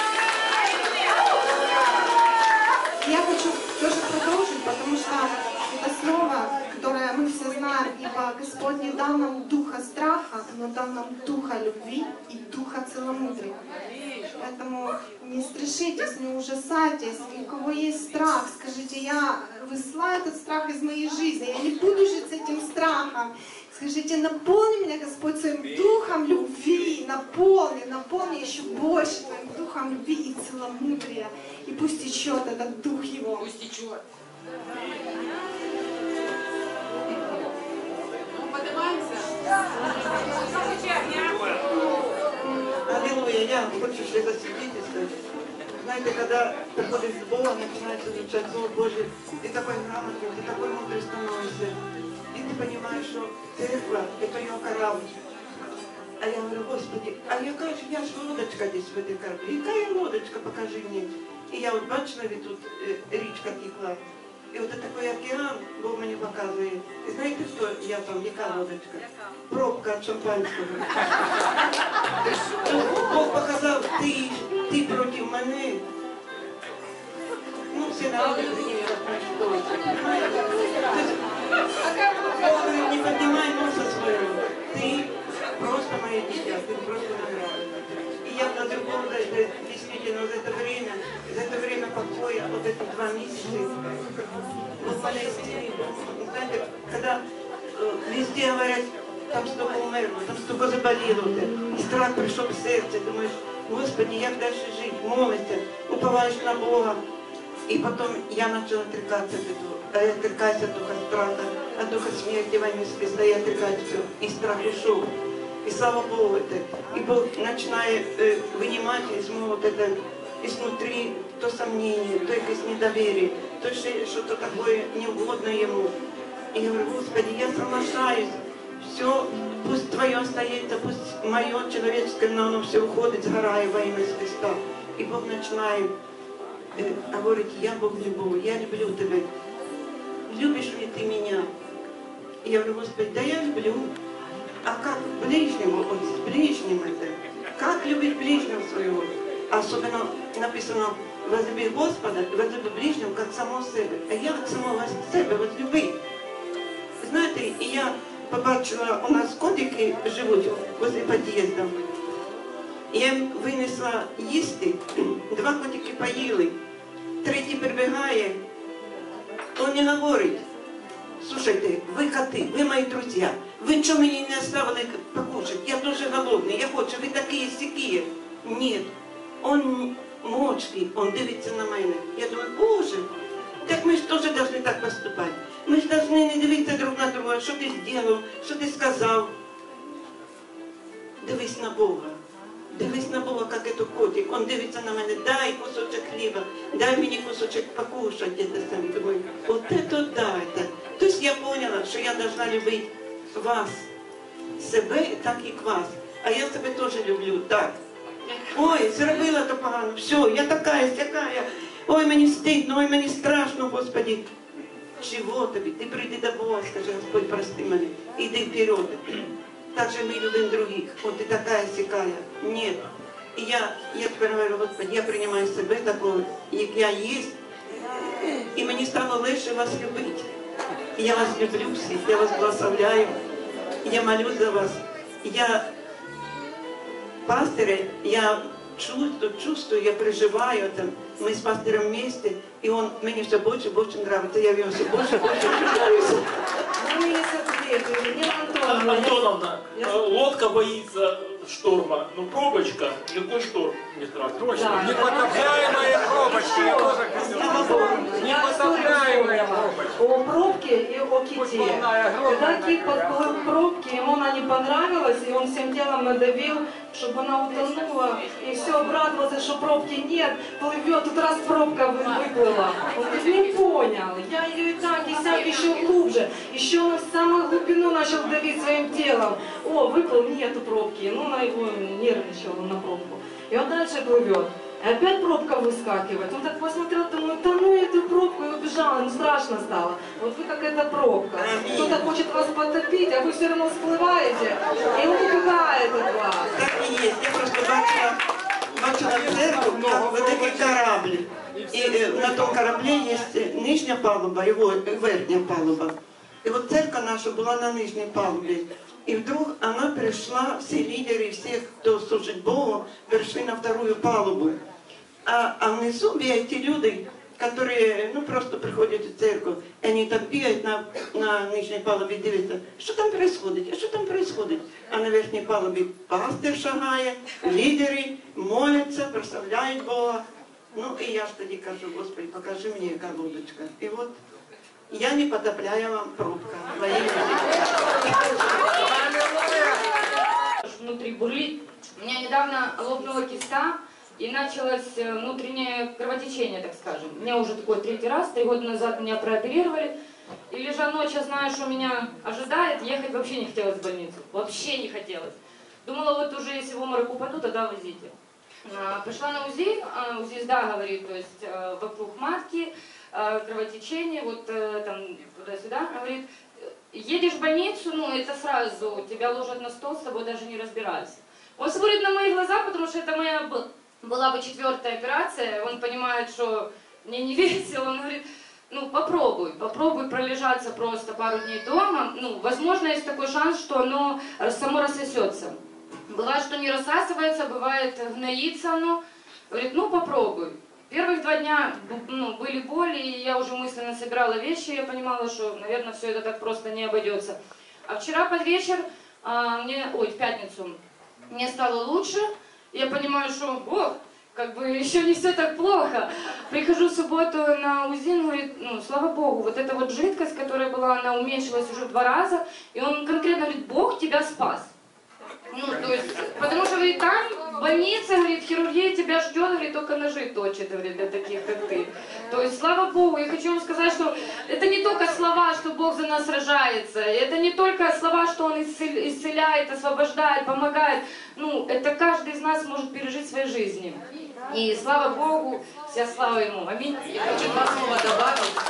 Я хочу тоже продолжить, потому что это слово, которое мы все знаем, ибо Господь не дал нам духа страха, но дал нам духа любви и духа целомудрия. Поэтому не страшитесь, не ужасайтесь. И у кого есть страх, скажите, я высылаю этот страх из моей жизни, я не буду жить с этим страхом. Скажите, наполни меня, Господь, своим духом любви, наполни еще больше твоим духом любви и целомудрия. И пусть течет этот дух его. Пусть течет. Ну, поднимаемся. Аллилуйя, я хочу ще засвидетельствовать. Знаете, когда приходишь с Бога, начинаешь изучать Слово Божье, ты такой грамотный, ты такой мудрый становишься. И ты понимаешь, что церковь – это ее корабль. А я говорю, Господи, а яка ж я ж лодочка здесь в этой корабле? Яка лодочка, покажи мне. И я вот бачила, ведь тут речка текла. И вот это такой океан Бог мне показывает. И знаете, что я там, яка лодочка? Пробка от шампанского. Бог показал, ты против мене. Ну, все народы приняли что. Бог говорит, не поднимай носа своего. Ты просто моя дитя, ты просто награда. И я на другом, действительно, за это время покоя, вот эти 2 месяца, вот Палестине, знаете, когда везде говорят, там столько умерло, там столько заболело, и страх пришел в сердце, думаешь, Господи, как дальше жить, молишься, уповаешь на Бога. И потом я начала отрекаться от этого, отрекаюсь от духа страха, от духа смерти во имя Христа, я отрекаюсь все, и страх ушел. И слава Богу это. И Бог начинает вынимать из моего вот это, изнутри то сомнение, то якесь недоверие, то что-то такое неугодное Ему. И я говорю, Господи, я соглашаюсь, все, пусть Твое остается, пусть мое человеческое, но оно все уходит, сгорая во имя Христа. И Бог начинает говорить, я Бог любовь, я люблю Тебя. любишь ли ты меня? И я говорю, Господи, да я люблю. А как ближнему, вот с ближним это? Как любить ближнего своего? Особенно написано, возлюби Господа, возлюби ближнего, как самого себе. А я как самого себе возлюби. Знаєте, і я побачила, у нас котики живуть возле під'їзду. Я їм винесла їсти, 2 котики поїли, 3 прибігає, он не говорить, слушайте, ви коти, ви мої друзі, ви чого мені не оставили покушать, я дуже голодний, я хочу, ви такі сякі. Ні, он мовчки, он дивиться на мене. Я думаю, Боже, так ми ж теж повинні так поступати. Ми ж повинні не дивитися друг на друга, що ти зробив, що ти сказав. Дивись на Бога. Дивись на Бога, як це котик. Он дивиться на мене, дай кусочок хліба, дай мені кусочок покушати. Думаю, от це да. Тобто я поняла, що я должна любити вас, себе, так і вас. А я себе теж люблю, так. Ой, зробила то погано, все, я така, сякая. Ой, мені стидно, ой, мені страшно, Господи. Чого тобі? Ти прийди до Бога, скажи, Господь, прости мене, іди вперед. Так же мы любим других. Вот ты такая сякая. Нет. И я теперь говорю, Господи, я принимаю себе такого, як я есть. И мне стало легче вас любить. Я вас люблю всех, я вас благословляю. Я молюсь за вас. Я пастырь, я чувствую, я переживаю это. Мы с пастырем вместе, и он мне все больше и больше нравится. Я в него все больше и больше влюбляюсь. Антоновна, лодка боится шторма, но пробочка, никакой шторм не страшно. Точно, непотопляемые пробочки, я тоже хотел. Непотопляемые пробочки. О пробке и о ките. Когда кит подплыл к пробке, ему она не понравилась, и он всем телом надавил, чтобы она утонула, и все обрадовался, что пробки нет, плывет, тут раз пробка выплыла. Он говорит, не понял, я ее и так, и сяк еще глубже, еще он в самую глубину начал давить своим телом. О, выплыл, нету пробки, ну на его нервничал на пробку. И он дальше плывет. И опять пробка выскакивает. Он так посмотрел, думает, да ну эту пробку, и убежал, ему страшно стало. Вот вы как эта пробка. Кто-то хочет вас потопить, а вы все равно всплываете, и он убегает от вас. Так и есть. Я просто бачила церкву, как великий корабль. И на том корабле есть нижняя палуба, его верхняя палуба. И вот церковь наша была на нижней палубе. И вдруг она пришла, все лидеры, все, кто служит Богу, пришли на вторую палубу. А внизу эти люди, которые просто приходят в церковь, они так бегают на нижней палубе и дивятся, что там происходит, что там происходит. А на верхней палубе пастор шагает, лидеры молятся, прославляют Бога. Ну и я ж тоді кажу, Господи, покажи мне, яка лодочка. И вот я не потопляю вам пробка. Внутри бурлит. У меня недавно лопнула киста и началось внутреннее кровотечение, так скажем. У меня уже такой 3-й раз, 3 года назад меня прооперировали. И лежа ночью, зная, что меня ожидает, ехать вообще не хотелось в больницу. Вообще не хотелось. Думала, вот уже если в обморок упаду, тогда возите. Пошла на УЗИ, УЗИ-сда говорит, то есть вокруг матки, кровотечение, вот там туда-сюда, говорит, едешь в больницу, ну это сразу, тебя ложат на стол, с тобой даже не разбираются. Он смотрит на мои глаза, потому что это моя была бы 4-я операция, он понимает, что мне не весело, он говорит, ну попробуй пролежаться просто пару дней дома, ну возможно есть такой шанс, что оно само рассосется. Бывает, что не рассасывается, бывает гноится оно, говорит, ну попробуй. Первых 2 дня были боли, и я уже мысленно собирала вещи, я понимала, что, наверное, все это так просто не обойдется. А вчера под вечер, в пятницу, мне стало лучше, я понимаю, что, как бы еще не все так плохо. Прихожу в субботу на УЗИ, он говорит, ну, слава Богу, вот эта вот жидкость, которая была, она уменьшилась уже в 2 раза, и он конкретно говорит, Бог тебя спас. Ну, то есть, потому что, говорит, там в больнице, говорит, хирургия тебя ждет, говорит, только ножи точит, говорит, для таких, как ты. То есть, слава Богу, я хочу вам сказать, что это не только слова, что Бог за нас сражается, это не только слова, что Он исцеляет, освобождает, помогает, ну, это каждый из нас может пережить в своей жизни. И слава Богу, вся слава Ему. Аминь. Я хочу 2 слова добавить.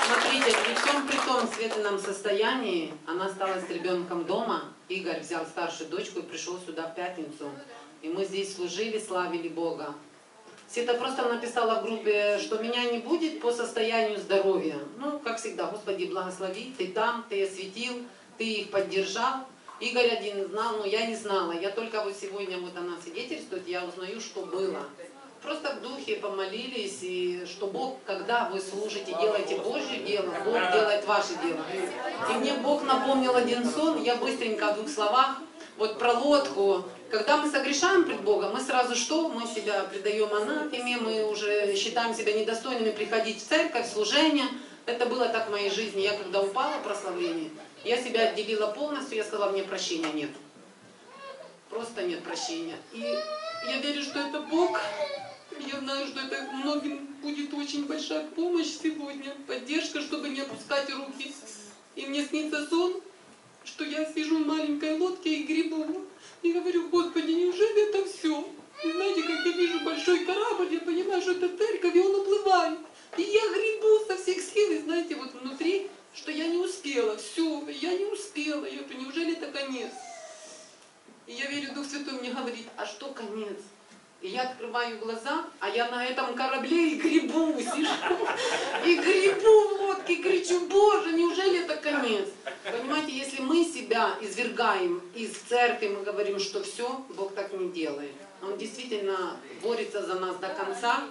Смотрите, при том светленном состоянии она осталась с ребенком дома. Игорь взял старшую дочку и пришел сюда в пятницу. И мы здесь служили, славили Бога. Сита просто написала в группе, что меня не будет по состоянию здоровья. Ну, как всегда, Господи, благослови, ты там, ты осветил, ты их поддержал. Игорь один знал, но я не знала. Я только вот сегодня, вот она свидетельствует, я узнаю, что было. Просто в духе помолились, и что Бог, когда вы служите, делаете Божье дело, Бог делает ваше дело. И мне Бог напомнил один сон, я быстренько в 2 словах, вот про лодку. Когда мы согрешаем пред Богом, мы сразу что? Мы себя предаем анафеме, мы уже считаем себя недостойными приходить в церковь, в служение. Это было так в моей жизни. Я когда упала в прославлении, я себя отделила полностью, я сказала, мне прощения нет. Просто нет прощения. И я верю, что это Бог. Я знаю, что это многим будет очень большая помощь сегодня, поддержка, чтобы не опускать руки. И мне снится сон, что я сижу в маленькой лодке и гребу. И говорю, Господи, неужели это все? И знаете, как я вижу большой корабль, я понимаю, что это церковь, и он уплывает. И я гребу со всех сил, и знаете, вот внутри, что я не успела, все, я не успела. Я говорю, неужели это конец? И я верю, Дух Святой мне говорит, а что конец? И я открываю глаза, а я на этом корабле и гребу, сижу, и гребу в лодке, и кричу, Боже, неужели это конец? Понимаете, если мы себя извергаем из церкви, мы говорим, что все, Бог так не делает. Он действительно борется за нас до конца,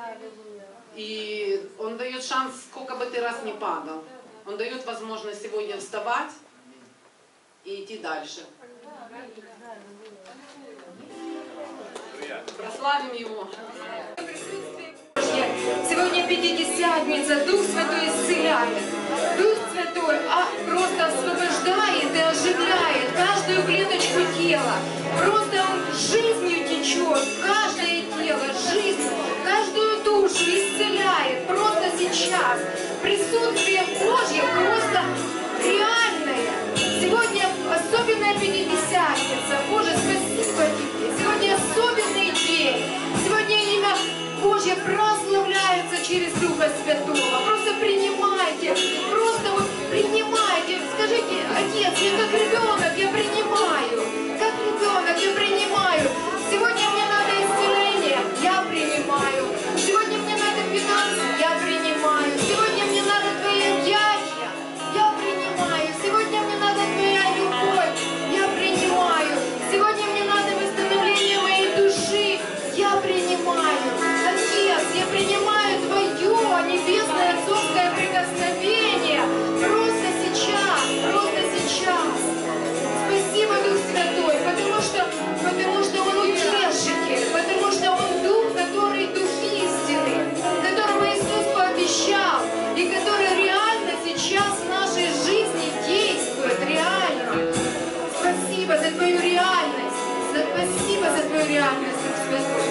и Он дает шанс, сколько бы ты раз не падал. Он дает возможность сегодня вставать и идти дальше. Прославим Его. Сегодня Пятидесятница, Дух Святой исцеляет. Дух Святой просто освобождает и оживляет каждую клеточку тела. Просто Он жизнью течет, каждое тело, жизнь, каждую душу исцеляет. Просто сейчас. Присутствие Божье просто реальное. Сегодня особенная Пятидесятница. Боже, спасибо Тебе. Сегодня особенный день. Сегодня имя Божье прославляется через Духа Святого. Просто принимайте. Просто вот принимайте. Скажите, Отец, я как ребенок, я принимаю. Как ребенок, я принимаю. Сегодня мне надо исцеление, я принимаю. Сегодня мне надо финансы, я принимаю. Сегодня мне надо Твои объятия, я принимаю. Сегодня мне надо Твоя любовь, я принимаю. Сегодня мне надо восстановление моей души, я принимаю. Отец, я принимаю Твое небесное отцовское прикосновение. Просто сейчас, просто сейчас. Спасибо, Дух Святой, потому что Он утешитель, потому что Он Дух, который Дух истины, которого Иисус пообещал, и который реально сейчас в нашей жизни действует, реально. Спасибо за Твою реальность, спасибо за Твою реальность, Дух Святой.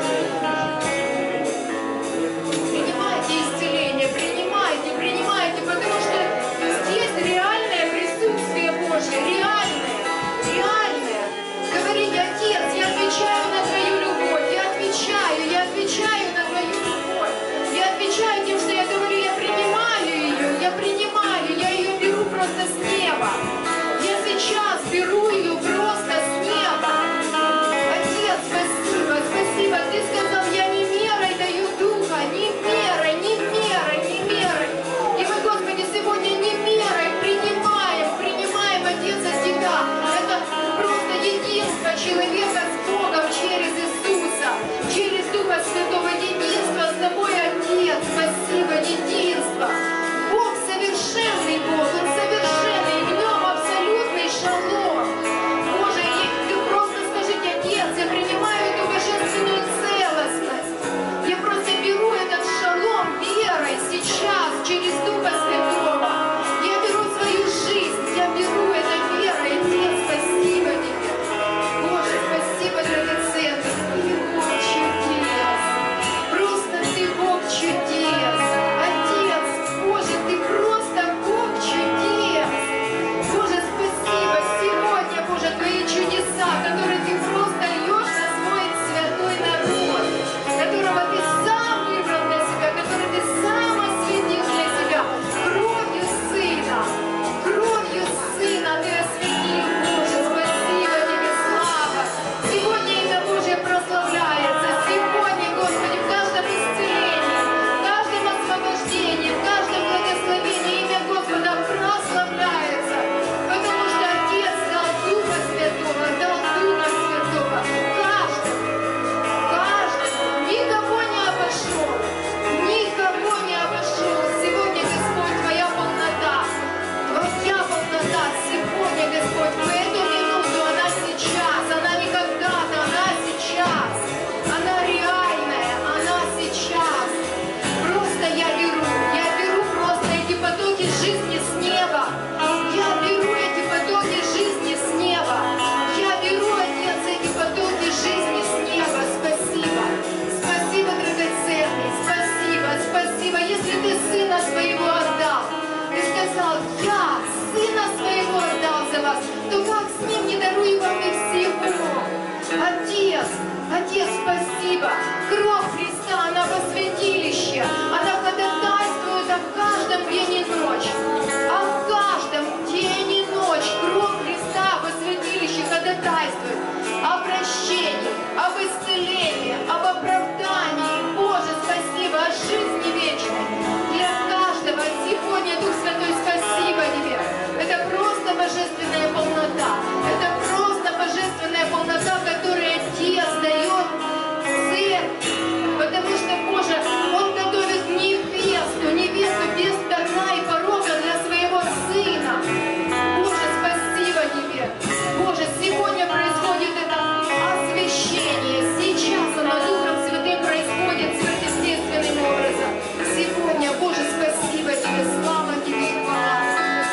Принимайте исцеление, принимайте, потому что здесь реальное присутствие Божье, реальное. Говорите, Отец, я отвечаю на Твою любовь, я отвечаю на Твою любовь. Я отвечаю тем, что я говорю, я ее беру просто с неба. Я сейчас беру ее просто с неба. Отец, спасибо ходатайствуют о прощении, об исцелении, об оправдании. Боже, спасибо, о жизни вечной. Для каждого сегодня, Дух Святой, спасибо Тебе. Это просто божественная полнота. Это просто божественная полнота, которую Отец дает церкви. Потому что, Боже, Он готовит невесту без пятна и порока для своего Сына. Боже, спасибо Тебе. Боже, сегодня происходит это освящение. Сейчас оно Духом Святым происходит сверхъестественным образом. Сегодня, Боже, спасибо Тебе, слава Тебе и хвала.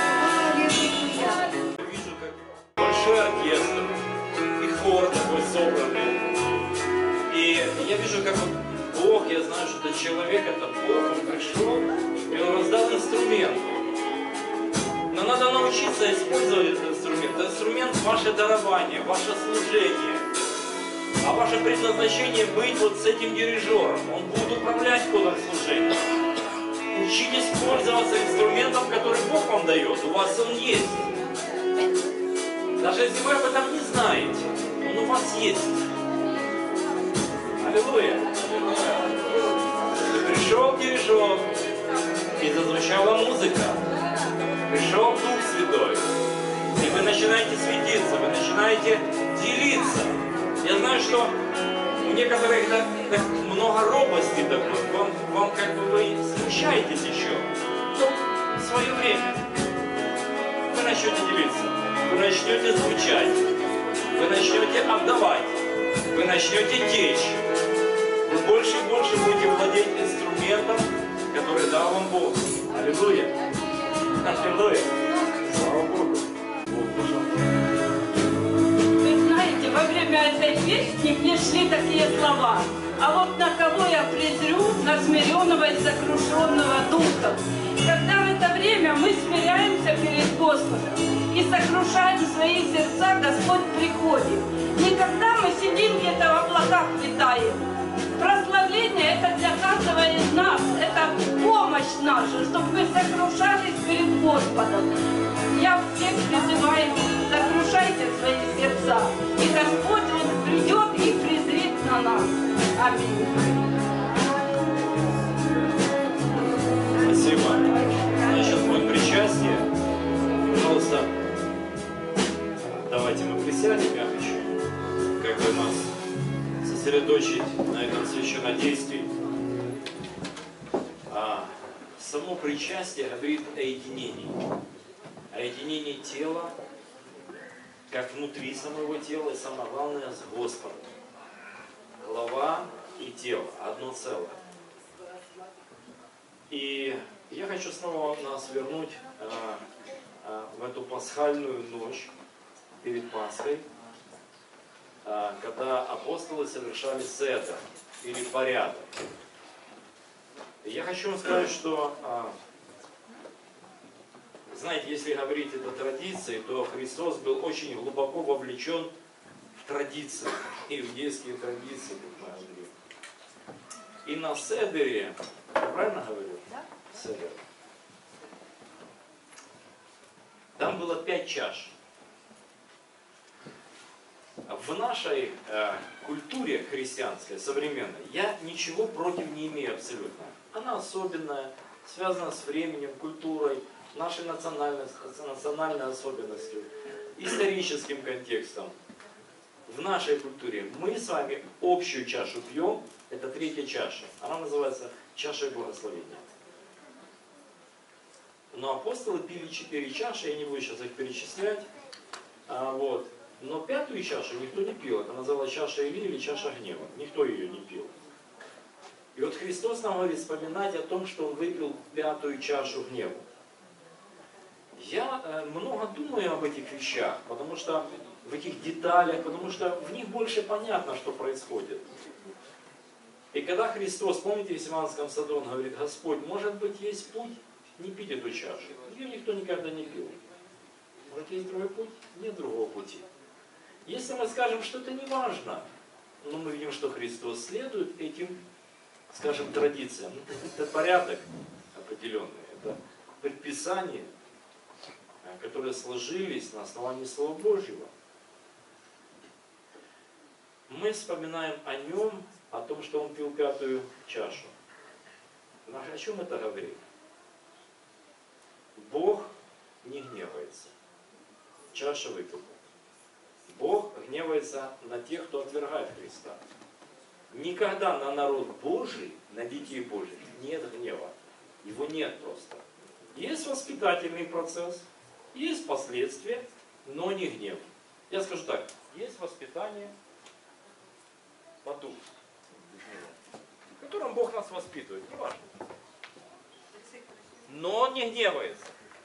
Вижу, как большой оркестр и хор такой собранный. И я вижу, как вот Бог, я знаю, что это человек, это Бог, Он пришел, и Он раздал инструмент. Но надо научиться использовать этот инструмент. Это инструмент ваше дарование, ваше служение. А ваше предназначение быть вот с этим дирижером. Он будет управлять ходом служения. Учитесь пользоваться инструментом, который Бог вам дает. У вас он есть. Даже если вы об этом не знаете, он у вас есть. Аллилуйя. Пришел дирижер, и зазвучала музыка. Пришел Дух Святой. И вы начинаете светиться, вы начинаете делиться. Я знаю, что у некоторых так много робости такой. Вам как бы вы смущаетесь еще. Но в свое время вы начнете делиться. Вы начнете звучать. Вы начнете отдавать. Вы начнете течь. Вы больше и больше будете владеть инструментом, который дал вам Бог. Аллилуйя. Аллилуйя. Слава Богу. Вы знаете, во время этой песни мне шли такие слова. А вот на кого я презрю, на смиренного и сокрушенного духом. Когда в это время мы смиряемся перед Господом и сокрушаем свои сердца, Господь приходит. Никогда мы сидим где-то в облаках летаем. Прославление — это для каждого из нас, это помощь наша, чтобы мы сокрушались перед Господом. Я всех призываю, сокрушайте свои сердца, и Господь Он придет и презрит на нас. Аминь. Спасибо. Сейчас будет причастие. Пожалуйста, давайте мы присядем, я хочу как бы нас сосредоточить на этом священнодействии. Само причастие говорит о единении. О единении тела, как внутри самого тела, и самое главное, с Господом. Голова и тело, одно целое. И я хочу снова нас вернуть в эту пасхальную ночь перед Пасхой, когда апостолы совершали седер или порядок. И я хочу вам сказать, что, знаете, если говорить о традиции, то Христос был очень глубоко вовлечен в традиции, иудейские традиции, как мы говорим. И на седере, я правильно говорю? Да. Седер. Там было 5 чаш. В нашей культуре христианской, современной, я ничего против не имею абсолютно. Она особенная, связана с временем, культурой, нашей национальной особенностью, историческим контекстом. В нашей культуре мы с вами общую чашу пьем, это 3-я чаша. Она называется чашей благословения. Но апостолы пили 4 чаши, я не буду сейчас их перечислять. Вот. Но 5-ю чашу никто не пил. Это называлась чаша Илии или чаша гнева. Никто ее не пил. И вот Христос нам говорит вспоминать о том, что Он выпил 5-ю чашу гнева. Я много думаю об этих вещах, потому что в этих деталях, потому что в них больше понятно, что происходит. И когда Христос, помните, в Симеонском саду, Он говорит: Господь, может быть, есть путь не пить эту чашу. Ее никто никогда не пил. Может, есть другой путь? Нет другого пути. Если мы скажем, что это не важно, но мы видим, что Христос следует этим, скажем, традициям. Это порядок определенный, это предписания, которые сложились на основании Слова Божьего. мы вспоминаем о нем, о том, что он пил 5-ю чашу. О чем это говорит? Бог не гневается. Чаша выпита. Бог гневается на тех, кто отвергает Христа. Никогда на народ Божий, на детей Божьих нет гнева. Его нет просто. Есть воспитательный процесс, есть последствия, но не гнев. Я скажу так, есть воспитание по духу, в котором Бог нас воспитывает, не важно. Но он не гневается.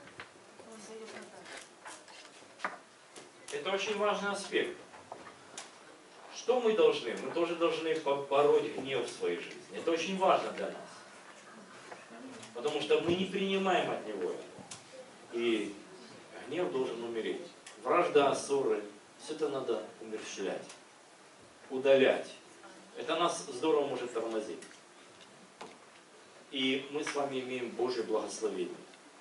Это очень важный аспект. Что мы должны? Мы тоже должны побороть гнев в своей жизни. Это очень важно для нас. Потому что мы не принимаем от него это. И гнев должен умереть. Вражда, ссоры, все это надо умерщвлять, удалять. Это нас здорово может тормозить. И мы с вами имеем Божье благословение.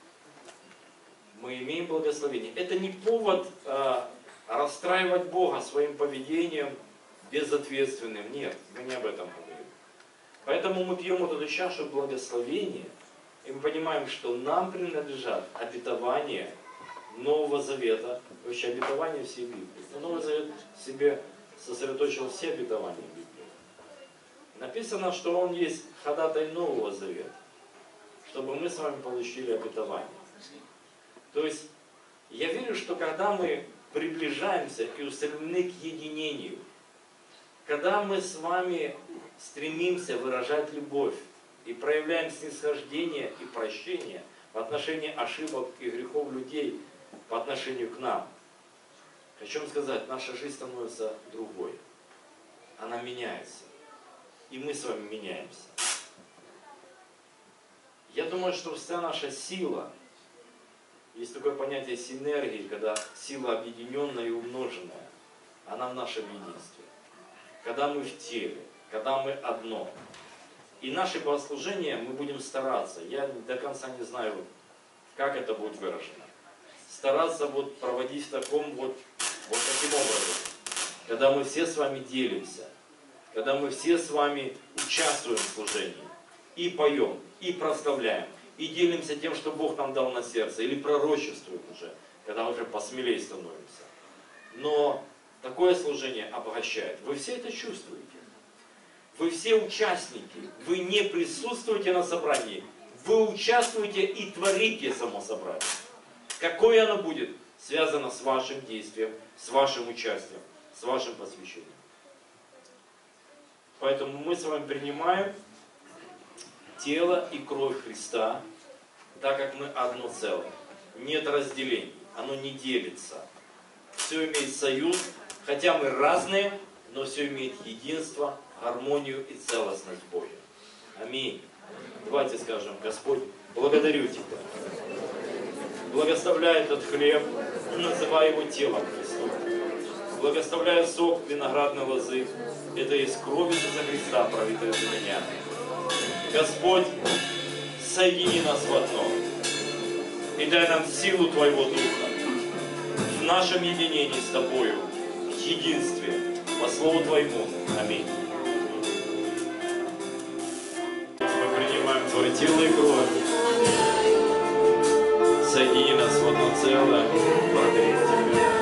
Мы имеем благословение. Это не повод расстраивать Бога своим поведением безответственным. Нет, мы не об этом говорим. Поэтому мы пьем вот эту чашу благословения, и мы понимаем, что нам принадлежат обетования Нового Завета, вообще обетования всей Библии. Но Новый Завет в себе сосредоточил все обетования Библии. Написано, что он есть ходатай Нового Завета, чтобы мы с вами получили обетование. То есть, я верю, что когда мы приближаемся и устремлены к единению, когда мы с вами стремимся выражать любовь и проявляем снисхождение и прощение в отношении ошибок и грехов людей по отношению к нам, хочу вам сказать, наша жизнь становится другой. Она меняется. И мы с вами меняемся. Я думаю, что вся наша сила, есть такое понятие синергии, когда сила объединенная и умноженная, она в нашем единстве. Когда мы в теле, когда мы одно. И наше богослужение мы будем стараться, я до конца не знаю, как это будет выражено, стараться вот проводить в таком вот таким образом, когда мы все с вами делимся, когда мы все с вами участвуем в служении, и поем, и прославляем, и делимся тем, что Бог нам дал на сердце, или пророчествуем уже, когда уже посмелее становимся. Но такое служение обогащает. Вы все это чувствуете. Вы все участники. Вы не присутствуете на собрании. Вы участвуете и творите само собрание. Какое оно будет, связано с вашим действием, с вашим участием, с вашим посвящением. Поэтому мы с вами принимаем тело и кровь Христа, так как мы одно целое. Нет разделений, оно не делится. Все имеет союз, хотя мы разные, но все имеет единство, гармонию и целостность Божью. Аминь. Давайте скажем: Господь, благодарю Тебя. Благословляй этот хлеб, называй его телом Христу. Благословляю сок виноградной лозы. Это есть кровь Иисуса Христа, пролитая за меня. Господь, соедини нас в одно. И дай нам силу Твоего Духа в нашем единении с Тобою, в единстве, по Слову Твоему. Аминь. Мы принимаем Твое тело и кровь. Соедини нас в одно целое. Благодарим Тебя.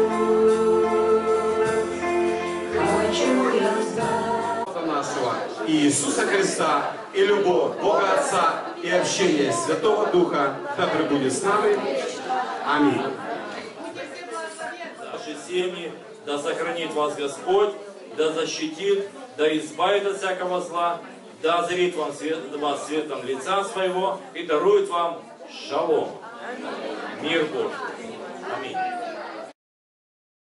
Нашего Иисуса Христа и любовь Бога Отца и общение Святого Духа да пребудет с нами. Аминь. Наши семьи, да сохранит вас Господь, да защитит, да избавит от всякого зла, да озарит вас светом лица своего и дарует вам шалом, мир Божий. Аминь.